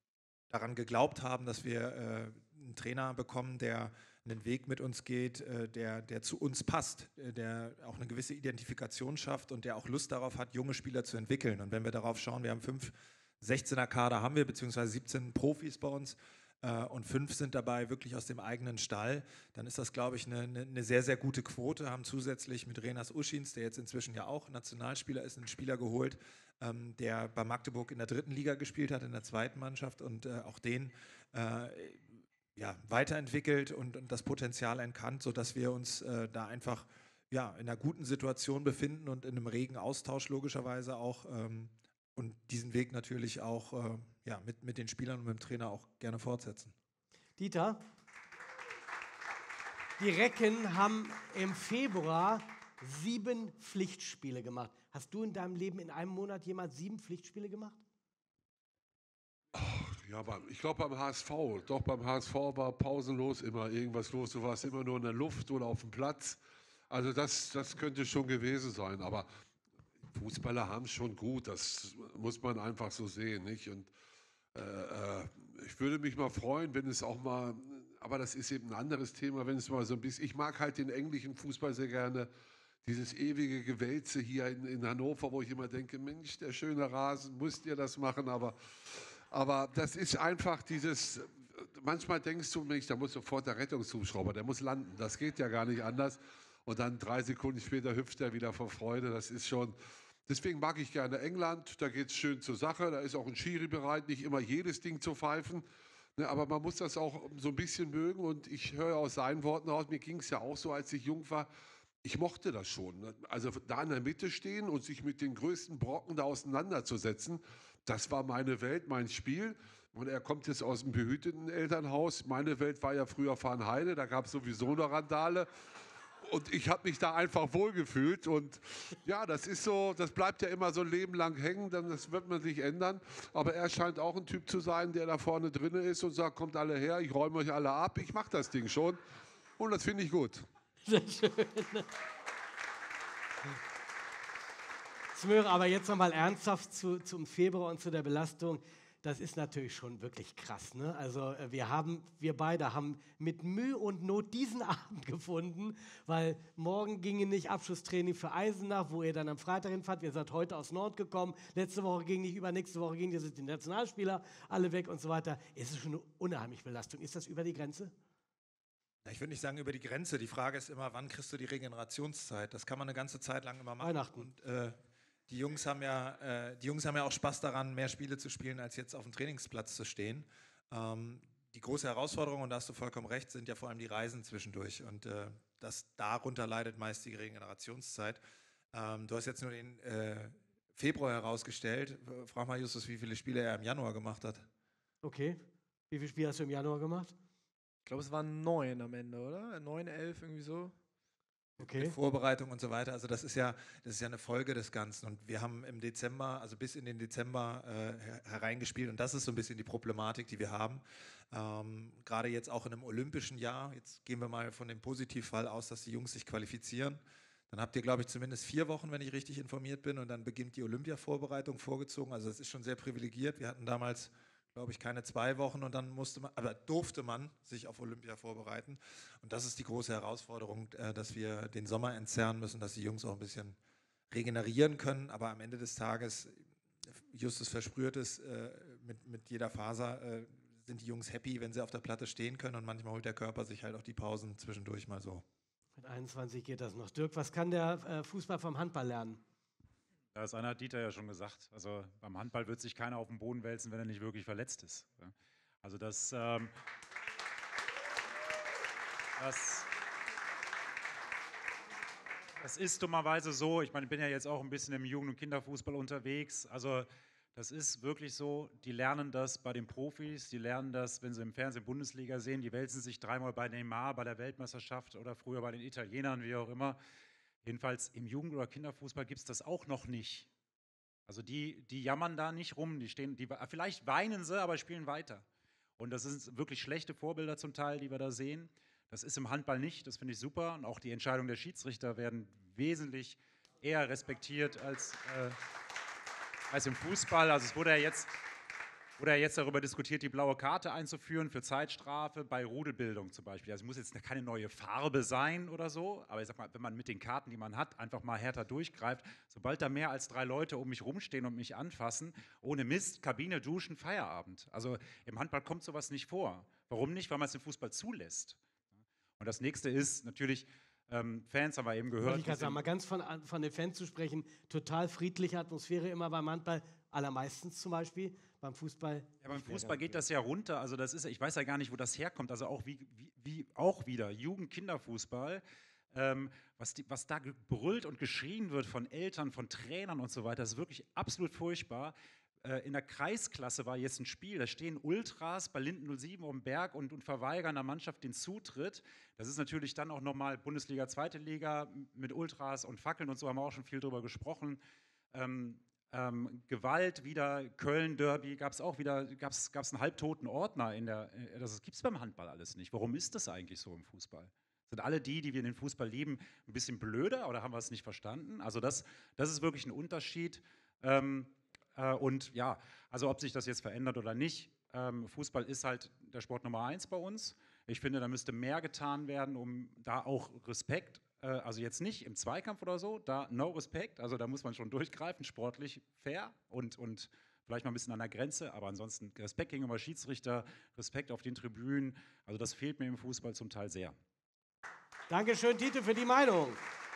daran geglaubt haben, dass wir äh, einen Trainer bekommen, der einen Weg mit uns geht, äh, der, der zu uns passt, äh, der auch eine gewisse Identifikation schafft und der auch Lust darauf hat, junge Spieler zu entwickeln. Und wenn wir darauf schauen, wir haben fünf sechzehner Kader haben wir, beziehungsweise siebzehn Profis bei uns, und fünf sind dabei wirklich aus dem eigenen Stall, dann ist das, glaube ich, eine, eine sehr, sehr gute Quote. Haben zusätzlich mit Renas Uschins, der jetzt inzwischen ja auch Nationalspieler ist, einen Spieler geholt, ähm, der bei Magdeburg in der dritten Liga gespielt hat, in der zweiten Mannschaft und äh, auch den äh, ja, weiterentwickelt und, und das Potenzial erkannt, sodass wir uns äh, da einfach ja, in einer guten Situation befinden und in einem regen Austausch logischerweise auch ähm, und diesen Weg natürlich auch äh, ja, mit, mit den Spielern und mit dem Trainer auch gerne fortsetzen. Dieter, die Recken haben im Februar sieben Pflichtspiele gemacht. Hast du in deinem Leben in einem Monat jemals sieben Pflichtspiele gemacht? Ach, ja, beim, ich glaube beim H S V. Doch, beim H S V war pausenlos immer irgendwas los. Du warst immer nur in der Luft oder auf dem Platz. Also das, das könnte schon gewesen sein. Aber Fußballer haben es schon gut. Das muss man einfach so sehen, nicht? Und äh, ich würde mich mal freuen, wenn es auch mal, aber das ist eben ein anderes Thema, wenn es mal so ein bisschen, ich mag halt den englischen Fußball sehr gerne, dieses ewige Gewälze hier in, in Hannover, wo ich immer denke, Mensch, der schöne Rasen, musst ihr das machen, aber, aber das ist einfach dieses, manchmal denkst du, Mensch, da muss sofort der Rettungshubschrauber, der muss landen, das geht ja gar nicht anders und dann drei Sekunden später hüpft er wieder vor Freude, das ist schon... Deswegen mag ich gerne England, da geht es schön zur Sache, da ist auch ein Schiri bereit, nicht immer jedes Ding zu pfeifen, ne, aber man muss das auch so ein bisschen mögen und ich höre aus seinen Worten raus, mir ging es ja auch so, als ich jung war, ich mochte das schon. Ne? Also da in der Mitte stehen und sich mit den größten Brocken da auseinanderzusetzen, das war meine Welt, mein Spiel. Und er kommt jetzt aus einem behüteten Elternhaus, meine Welt war ja früher Farnheide, da gab es sowieso eine Randale. Und ich habe mich da einfach wohlgefühlt und ja, das ist so, das bleibt ja immer so ein Leben lang hängen, dann das wird man sich ändern. Aber er scheint auch ein Typ zu sein, der da vorne drin ist und sagt, kommt alle her, ich räume euch alle ab, ich mache das Ding schon und das finde ich gut. Sehr schön. Smöre, aber jetzt nochmal ernsthaft zu, zum Februar und zu der Belastung. das ist natürlich schon wirklich krass. Ne? Also äh, wir haben, wir beide haben mit Mühe und Not diesen Abend gefunden, weil morgen ginge nicht Abschlusstraining für Eisenach, wo ihr dann am Freitag hinfahrt. Ihr seid heute aus Nord gekommen. Letzte Woche ging nicht, übernächste Woche ging, jetzt sind die Nationalspieler alle weg und so weiter. Es ist schon eine unheimliche Belastung. Ist das über die Grenze? Ich würde nicht sagen über die Grenze. Die Frage ist immer, wann kriegst du die Regenerationszeit? Das kann man eine ganze Zeit lang immer machen. Weihnachten. Und, äh, Die Jungs haben ja, äh, die Jungs haben ja auch Spaß daran, mehr Spiele zu spielen, als jetzt auf dem Trainingsplatz zu stehen. Ähm, die große Herausforderung, und da hast du vollkommen recht, sind ja vor allem die Reisen zwischendurch. Und äh, das, darunter leidet meist die Regenerationszeit. Ähm, du hast jetzt nur den äh, Februar herausgestellt. Frag mal Justus, wie viele Spiele er im Januar gemacht hat. Okay. Wie viele Spiele hast du im Januar gemacht? Ich glaube, es waren neun am Ende, oder? Neun, elf, irgendwie so. Okay. Mit Vorbereitung und so weiter. Also das ist ja, das ist ja eine Folge des Ganzen. Und wir haben im Dezember, also bis in den Dezember äh, hereingespielt. Und das ist so ein bisschen die Problematik, die wir haben. Ähm, gerade jetzt auch in einem olympischen Jahr. Jetzt gehen wir mal von dem Positivfall aus, dass die Jungs sich qualifizieren. Dann habt ihr, glaube ich, zumindest vier Wochen, wenn ich richtig informiert bin. Und dann beginnt die Olympia-Vorbereitung vorgezogen. Also das ist schon sehr privilegiert. Wir hatten damals, glaube ich, keine zwei Wochen und dann musste man, aber durfte man sich auf Olympia vorbereiten. Und das ist die große Herausforderung, äh, dass wir den Sommer entzerren müssen, dass die Jungs auch ein bisschen regenerieren können. Aber am Ende des Tages, Justus versprüht es, äh, mit, mit jeder Faser äh, sind die Jungs happy, wenn sie auf der Platte stehen können. Und manchmal holt der Körper sich halt auch die Pausen zwischendurch mal so. Mit einundzwanzig geht das noch. Dirk, was kann der äh, Fußball vom Handball lernen? Das eine hat Dieter ja schon gesagt. Also beim Handball wird sich keiner auf den Boden wälzen, wenn er nicht wirklich verletzt ist. Also das, ähm, das, das ist dummerweise so. Ich meine, ich bin ja jetzt auch ein bisschen im Jugend- und Kinderfußball unterwegs. Also das ist wirklich so, die lernen das bei den Profis, die lernen das, wenn sie im Fernsehen Bundesliga sehen, die wälzen sich dreimal bei Neymar, bei der Weltmeisterschaft oder früher bei den Italienern, wie auch immer. Jedenfalls im Jugend- oder Kinderfußball gibt es das auch noch nicht. Also die, die jammern da nicht rum, die stehen, die, vielleicht weinen sie, aber spielen weiter. Und das sind wirklich schlechte Vorbilder zum Teil, die wir da sehen. Das ist im Handball nicht, das finde ich super. Und auch die Entscheidungen der Schiedsrichter werden wesentlich eher respektiert als, äh, als im Fußball. Also es wurde ja jetzt... Oder jetzt darüber diskutiert, die blaue Karte einzuführen für Zeitstrafe bei Rudelbildung zum Beispiel. Also es muss jetzt keine neue Farbe sein oder so, aber ich sag mal, wenn man mit den Karten, die man hat, einfach mal härter durchgreift, sobald da mehr als drei Leute um mich rumstehen und mich anfassen, ohne Mist, Kabine, Duschen, Feierabend. Also im Handball kommt sowas nicht vor. Warum nicht? Weil man es im Fußball zulässt. Und das nächste ist natürlich, ähm, Fans haben wir eben gehört. Ich kann sagen, mal ganz von, von den Fans zu sprechen, total friedliche Atmosphäre immer beim Handball, allermeistens zum Beispiel. Beim Fußball. Ja, beim Fußball geht das ja runter. Also das ist, ich weiß ja gar nicht, wo das herkommt. Also auch wie, wie, wie auch wieder Jugend-Kinderfußball, ähm, was, die, was da gebrüllt und geschrien wird von Eltern, von Trainern und so weiter, ist wirklich absolut furchtbar. Äh, in der Kreisklasse war jetzt ein Spiel, da stehen Ultras bei Linden null sieben auf dem Berg und, und verweigern der Mannschaft den Zutritt. Das ist natürlich dann auch nochmal Bundesliga, zweite Liga mit Ultras und Fackeln und so, haben wir auch schon viel drüber gesprochen. Ähm, Ähm, Gewalt wieder, Köln-Derby, gab es auch wieder, gab es einen halbtoten Ordner in der, das gibt es beim Handball alles nicht. Warum ist das eigentlich so im Fußball? Sind alle die, die wir in den Fußball lieben, ein bisschen blöder oder haben wir es nicht verstanden? Also das, das ist wirklich ein Unterschied. Ähm, äh, und ja, also ob sich das jetzt verändert oder nicht, ähm, Fußball ist halt der Sport Nummer eins bei uns. Ich finde, da müsste mehr getan werden, um da auch Respekt, also jetzt nicht im Zweikampf oder so, da no Respekt, also da muss man schon durchgreifen, sportlich fair und, und vielleicht mal ein bisschen an der Grenze, aber ansonsten Respekt gegenüber Schiedsrichter, Respekt auf den Tribünen, also das fehlt mir im Fußball zum Teil sehr. Dankeschön, Tito, für die Meinung.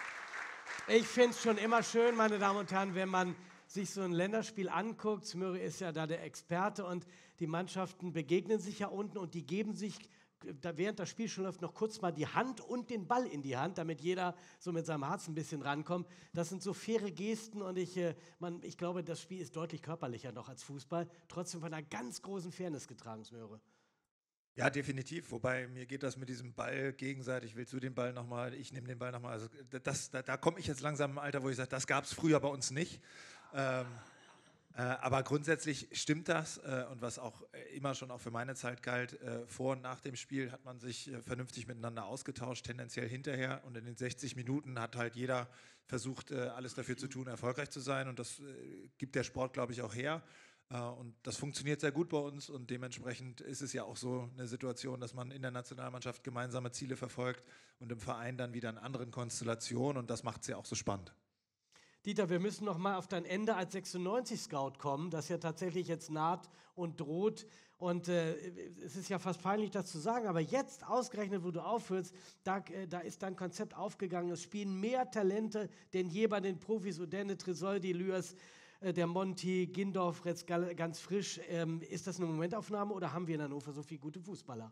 Ich finde es schon immer schön, meine Damen und Herren, wenn man sich so ein Länderspiel anguckt. Smöri ist ja da der Experte und die Mannschaften begegnen sich ja unten und die geben sich da während das Spiel schon läuft, noch kurz mal die Hand und den Ball in die Hand, damit jeder so mit seinem Herz ein bisschen rankommt. Das sind so faire Gesten und ich, äh, man, ich glaube, das Spiel ist deutlich körperlicher noch als Fußball, trotzdem von einer ganz großen Fairness getragen, Smöre. Ja, definitiv. Wobei mir geht das mit diesem Ball gegenseitig. Willst du den Ball nochmal? Ich nehme den Ball nochmal. Also das, da, da komme ich jetzt langsam im Alter, wo ich sage, das gab es früher bei uns nicht. Ähm, Äh, aber grundsätzlich stimmt das äh, und was auch äh, immer schon auch für meine Zeit galt, äh, vor und nach dem Spiel hat man sich äh, vernünftig miteinander ausgetauscht, tendenziell hinterher, und in den sechzig Minuten hat halt jeder versucht, äh, alles dafür zu tun, erfolgreich zu sein, und das äh, gibt der Sport, glaube ich, auch her. Und das funktioniert sehr gut bei uns und dementsprechend ist es ja auch so eine Situation, dass man in der Nationalmannschaft gemeinsame Ziele verfolgt und im Verein dann wieder in anderen Konstellationen und das macht es ja auch so spannend. Dieter, wir müssen noch mal auf dein Ende als sechsundneunzig-Scout kommen, das ja tatsächlich jetzt naht und droht. Und äh, es ist ja fast peinlich, das zu sagen, aber jetzt ausgerechnet, wo du aufhörst, da, äh, da ist dein Konzept aufgegangen. Es spielen mehr Talente denn je bei den Profis. Udenne, Tresoldi, Lührs, äh, der Monti, Gindorf, jetzt ganz frisch. Ähm, ist das eine Momentaufnahme oder haben wir in Hannover so viele gute Fußballer?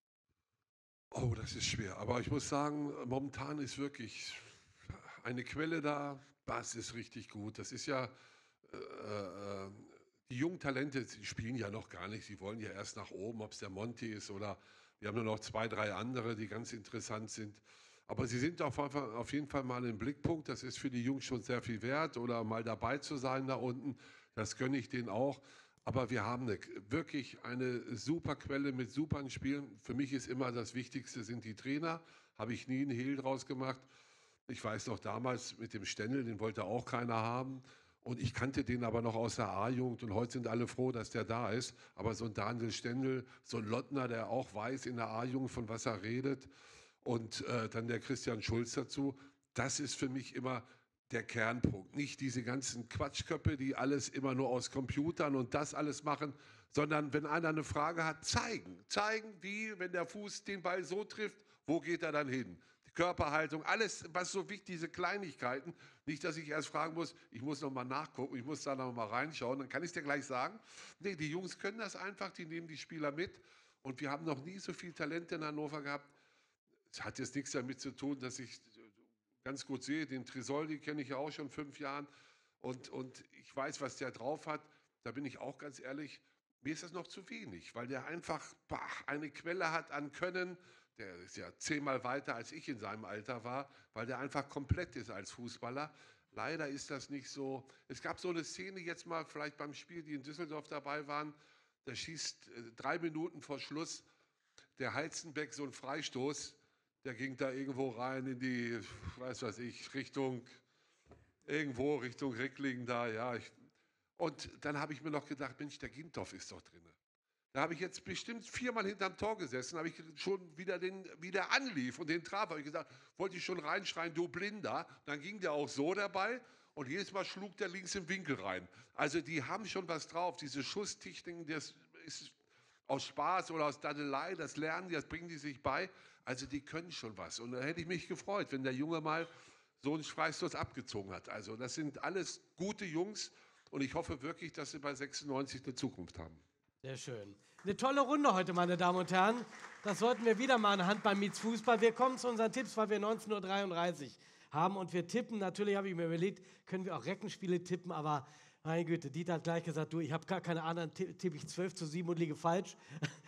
Oh, das ist schwer. Aber ich muss sagen, momentan ist wirklich eine Quelle da. Das ist richtig gut. Das ist ja, äh, äh, die jungen Talente, die spielen ja noch gar nicht. Sie wollen ja erst nach oben, ob es der Monti ist oder wir haben nur noch zwei, drei andere, die ganz interessant sind. Aber sie sind auf, auf jeden Fall mal im Blickpunkt. Das ist für die Jungs schon sehr viel wert oder mal dabei zu sein da unten. Das gönne ich denen auch. Aber wir haben eine, wirklich eine super Quelle mit super Spielen. Für mich ist immer das Wichtigste sind die Trainer. Habe ich nie einen Hehl draus gemacht. Ich weiß noch damals mit dem Stendel, den wollte auch keiner haben. Und ich kannte den aber noch aus der A-Jugend und heute sind alle froh, dass der da ist. Aber so ein Daniel Stendel, so ein Lottner, der auch weiß in der A-Jugend, von was er redet. Und äh, dann der Christian Schulz dazu. Das ist für mich immer der Kernpunkt. Nicht diese ganzen Quatschköpfe, die alles immer nur aus Computern und das alles machen, sondern wenn einer eine Frage hat, zeigen. Zeigen, wie, wenn der Fuß den Ball so trifft, wo geht er dann hin? Körperhaltung, alles, was so wichtig, diese Kleinigkeiten. Nicht, dass ich erst fragen muss, ich muss noch mal nachgucken, ich muss da noch mal reinschauen, dann kann ich es dir gleich sagen. Nee, die Jungs können das einfach, die nehmen die Spieler mit. Und wir haben noch nie so viel Talente in Hannover gehabt. Es hat jetzt nichts damit zu tun, dass ich ganz gut sehe, den Tresoldi kenne ich ja auch schon fünf Jahren. Und, und ich weiß, was der drauf hat. Da bin ich auch ganz ehrlich, mir ist das noch zu wenig, weil der einfach bah, eine Quelle hat an Können. Der ist ja zehnmal weiter, als ich in seinem Alter war, weil der einfach komplett ist als Fußballer. Leider ist das nicht so. Es gab so eine Szene jetzt mal, vielleicht beim Spiel, die in Düsseldorf dabei waren, da schießt äh, drei Minuten vor Schluss der Heizenbeck so einen Freistoß, der ging da irgendwo rein in die, weiß was ich, Richtung, irgendwo Richtung Ricklingen da, ja. Ich, und dann habe ich mir noch gedacht, Mensch, der Gindorf ist doch drin. Da habe ich jetzt bestimmt viermal hinterm Tor gesessen, habe ich schon wieder den, wieder anlief und den traf, habe ich gesagt, wollte ich schon reinschreien, du Blinder. Dann ging der auch so der Ball und jedes Mal schlug der links im Winkel rein. Also die haben schon was drauf, diese Schusstechniken, das ist aus Spaß oder aus Daddelei, das lernen die, das bringen die sich bei. Also die können schon was. Und da hätte ich mich gefreut, wenn der Junge mal so einen Freistoß abgezogen hat. Also das sind alles gute Jungs und ich hoffe wirklich, dass sie bei sechsundneunzig eine Zukunft haben. Sehr schön. Eine tolle Runde heute, meine Damen und Herren. Das sollten wir wieder mal anhand beim Meets Fußball. Wir kommen zu unseren Tipps, weil wir neunzehn Uhr dreiunddreißig haben und wir tippen. Natürlich habe ich mir überlegt, können wir auch Reckenspiele tippen, aber meine Güte, Dieter hat gleich gesagt, du, ich habe gar keine Ahnung, tippe ich zwölf zu sieben und liege falsch.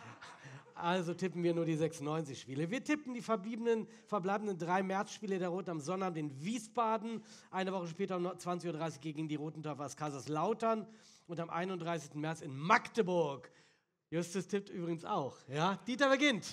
Also tippen wir nur die sechsundneunzig Spiele. Wir tippen die verbliebenen, verbleibenden drei Märzspiele der Roten am Sonnabend in Wiesbaden. Eine Woche später um zwanzig Uhr dreißig gegen die Roten aus Kaiserslautern. Und am einunddreißigsten März in Magdeburg. Justus tippt übrigens auch. Ja? Dieter beginnt.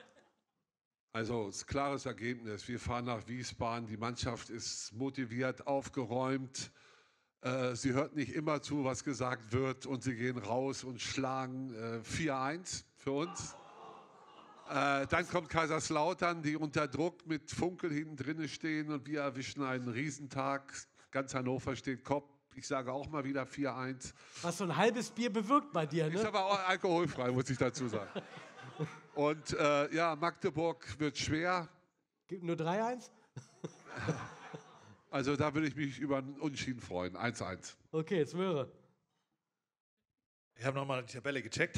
Also, es ist ein klares Ergebnis. Wir fahren nach Wiesbaden. Die Mannschaft ist motiviert, aufgeräumt. Äh, sie hört nicht immer zu, was gesagt wird. Und sie gehen raus und schlagen äh, vier eins für uns. Äh, dann kommt Kaiserslautern, die unter Druck mit Funkel hinten drin stehen. Und wir erwischen einen Riesentag. Ganz Hannover steht Kopf. Ich sage auch mal wieder vier eins. Was so ein halbes Bier bewirkt bei dir, ne? Ist aber auch alkoholfrei, muss ich dazu sagen. Und äh, ja, Magdeburg wird schwer. Gibt nur drei eins? Also da würde ich mich über einen Unentschieden freuen. eins eins. Okay, jetzt Möhre. Ich habe nochmal die Tabelle gecheckt.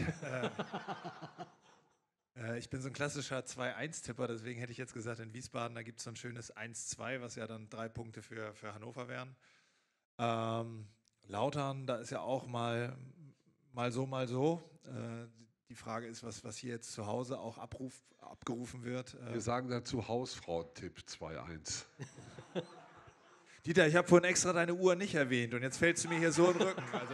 äh, ich bin so ein klassischer zwei eins Tipper, deswegen hätte ich jetzt gesagt, in Wiesbaden, da gibt es so ein schönes eins zwei, was ja dann drei Punkte für, für Hannover wären. Ähm, Lautern, da ist ja auch mal, mal so, mal so. Äh, die Frage ist, was, was hier jetzt zu Hause auch abruf, abgerufen wird. Äh, Wir sagen dazu Hausfrau-Tipp zwei eins. Dieter, ich habe vorhin extra deine Uhr nicht erwähnt und jetzt fällst du mir hier so in den Rücken. Also.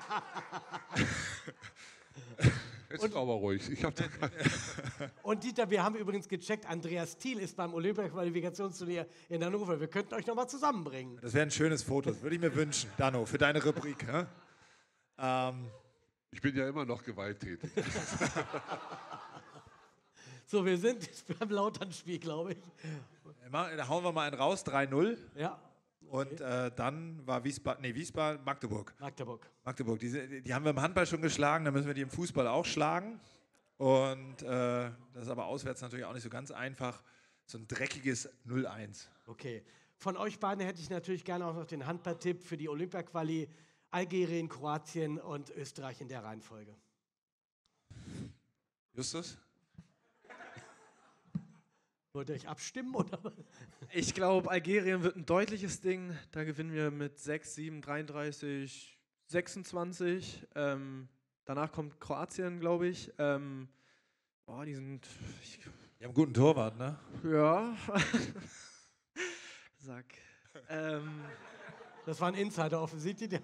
Jetzt und, aber ruhig. Ich hab da und Dieter, wir haben übrigens gecheckt, Andreas Thiel ist beim Olympia-Qualifikationsturnier in Hannover. Wir könnten euch nochmal zusammenbringen. Das wäre ein schönes Foto, das würde ich mir wünschen. Dano, für deine Rubrik. Ähm, Ich bin ja immer noch gewalttätig. So, wir sind jetzt beim Lautern-Spiel, glaube ich. Da hauen wir mal einen raus, drei null. Ja. Und äh, dann war Wiesbaden, nee, Wiesbaden, Magdeburg. Magdeburg. Magdeburg, die, die haben wir im Handball schon geschlagen, dann müssen wir die im Fußball auch schlagen. Und äh, das ist aber auswärts natürlich auch nicht so ganz einfach. So ein dreckiges null eins. Okay. Von euch beiden hätte ich natürlich gerne auch noch den Handball-Tipp für die Olympia-Quali. Algerien, Kroatien und Österreich in der Reihenfolge. Justus? Wollt ihr euch abstimmen, oder? Ich glaube, Algerien wird ein deutliches Ding. Da gewinnen wir mit sechs, sieben, dreiunddreißig, sechsundzwanzig. Ähm, danach kommt Kroatien, glaube ich. Ähm, boah, die sind... Ich, die haben einen guten Torwart, ne? Ja. Sag. Ähm, das war ein Insider offensichtlich.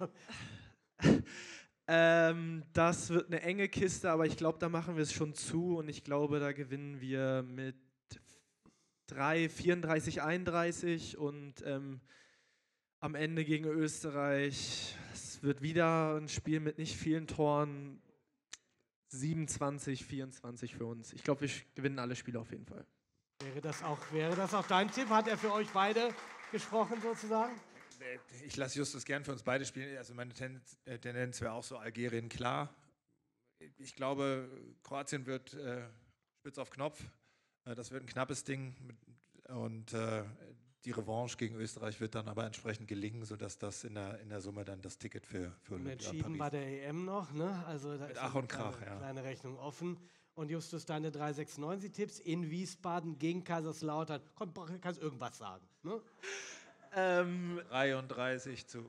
ähm, das wird eine enge Kiste, aber ich glaube, da machen wir es schon zu. Und ich glaube, da gewinnen wir mit drei, vierunddreißig, einunddreißig und ähm, am Ende gegen Österreich, es wird wieder ein Spiel mit nicht vielen Toren, siebenundzwanzig, vierundzwanzig für uns. Ich glaube, wir gewinnen alle Spiele auf jeden Fall. Wäre das auch, wäre das auch dein Tipp? Hat er für euch beide gesprochen sozusagen? Ich lasse Justus gern für uns beide spielen. Also meine Tendenz, äh, Tendenz wäre auch so Algerien, klar. Ich glaube, Kroatien wird äh, spitz auf Knopf. Das wird ein knappes Ding und äh, die Revanche gegen Österreich wird dann aber entsprechend gelingen, sodass das in der, in der Summe dann das Ticket für, für Olympia entschieden bei der E M noch, ne? Also da mit ist Ach eine und Krach, kleine, ja. kleine Rechnung offen. Und Justus, deine drei sechsundneunzig-Tipps in Wiesbaden gegen Kaiserslautern. Komm, kannst irgendwas sagen, ne? Ähm, dreiunddreißig zu...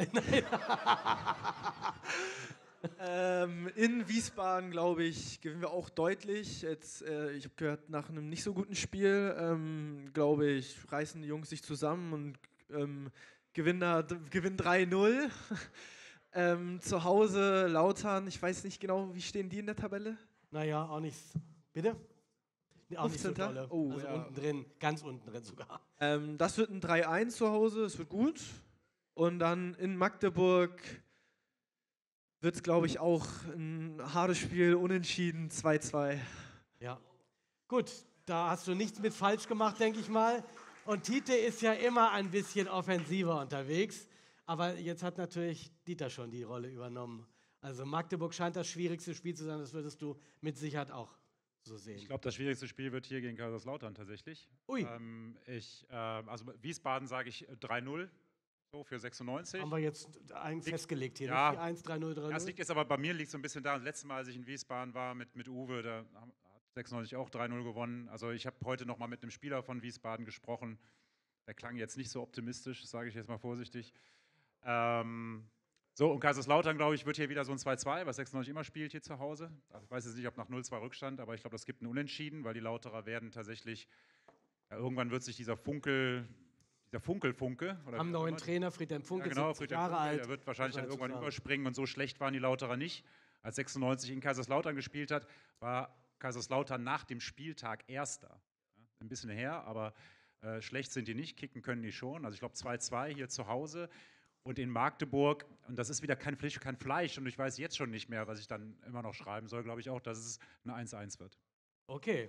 ähm, in Wiesbaden, glaube ich, gewinnen wir auch deutlich. Jetzt, äh, ich habe gehört, nach einem nicht so guten Spiel, ähm, glaube ich, reißen die Jungs sich zusammen und ähm, gewinnen, da, gewinnen drei null. ähm, zu Hause Lautern, ich weiß nicht genau, wie stehen die in der Tabelle? Naja, auch nicht. Bitte? Nee, auch nicht so fünfzehnter dolle. Oh, also ja. unten drin, ganz unten drin sogar. Ähm, das wird ein drei eins zu Hause, es wird gut. Und dann in Magdeburg wird es, glaube ich, auch ein hartes Spiel, unentschieden, zwei zwei. Ja. Gut, da hast du nichts mit falsch gemacht, denke ich mal. Und Tite ist ja immer ein bisschen offensiver unterwegs. Aber jetzt hat natürlich Dieter schon die Rolle übernommen. Also Magdeburg scheint das schwierigste Spiel zu sein, das würdest du mit Sicherheit auch so sehen. Ich glaube, das schwierigste Spiel wird hier gegen Kaiserslautern tatsächlich. Ui. Ähm, ich, äh, also Wiesbaden sage ich drei null. So für sechsundneunzig. Haben wir jetzt eigentlich festgelegt hier. Ja, vier eins, drei null, drei null. Das liegt jetzt aber bei mir liegt so ein bisschen da. Das letzte Mal, als ich in Wiesbaden war mit, mit Uwe, da hat sechsundneunzig auch drei null gewonnen. Also ich habe heute noch mal mit einem Spieler von Wiesbaden gesprochen. Der klang jetzt nicht so optimistisch, sage ich jetzt mal vorsichtig. Ähm, so, und Kaiserslautern, glaube ich, wird hier wieder so ein zwei zwei, was sechsundneunzig immer spielt hier zu Hause. Ich weiß jetzt nicht, ob nach null zwei Rückstand, aber ich glaube, das gibt einen Unentschieden, weil die Lauterer werden tatsächlich, ja, irgendwann wird sich dieser Funkel... Der Funkelfunke. Oder Am neuen Trainer, Friedhelm Funke, ja, genau, siebzig Friedhelm Jahre Funke, alt. der wird wahrscheinlich dann irgendwann zusammen. überspringen und so schlecht waren die Lauterer nicht. Als sechsundneunzig in Kaiserslautern gespielt hat, war Kaiserslautern nach dem Spieltag Erster. Ja, ein bisschen her, aber äh, schlecht sind die nicht, kicken können die schon. Also ich glaube zwei zwei hier zu Hause und in Magdeburg, und das ist wieder kein Fleisch, kein Fleisch und ich weiß jetzt schon nicht mehr, was ich dann immer noch schreiben soll, glaube ich auch, dass es ein eins eins wird. Okay.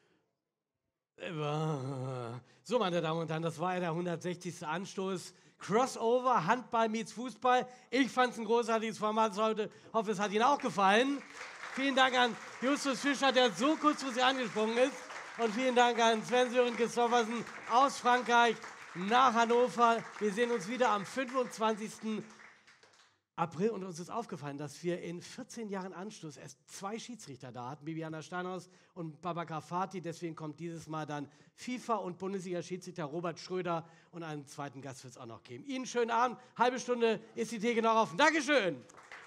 So, meine Damen und Herren, das war ja der hundertsechzigste Anstoß. Crossover, Handball meets Fußball. Ich fand es ein großartiges Format heute. Hoffe, es hat Ihnen auch gefallen. Vielen Dank an Justus Fischer, der so kurzfristig angesprungen ist. Und vielen Dank an Sven-Sören Christoffersen aus Frankreich nach Hannover. Wir sehen uns wieder am fünfundzwanzigsten April und uns ist aufgefallen, dass wir in vierzehn Jahren Anschluss erst zwei Schiedsrichter da hatten, Bibiana Steinhaus und Babacar Fati. Deswegen kommt dieses Mal dann FIFA- und Bundesliga-Schiedsrichter Robert Schröder und einen zweiten Gast wird es auch noch geben. Ihnen schönen Abend, halbe Stunde ist die Theke noch offen. Dankeschön.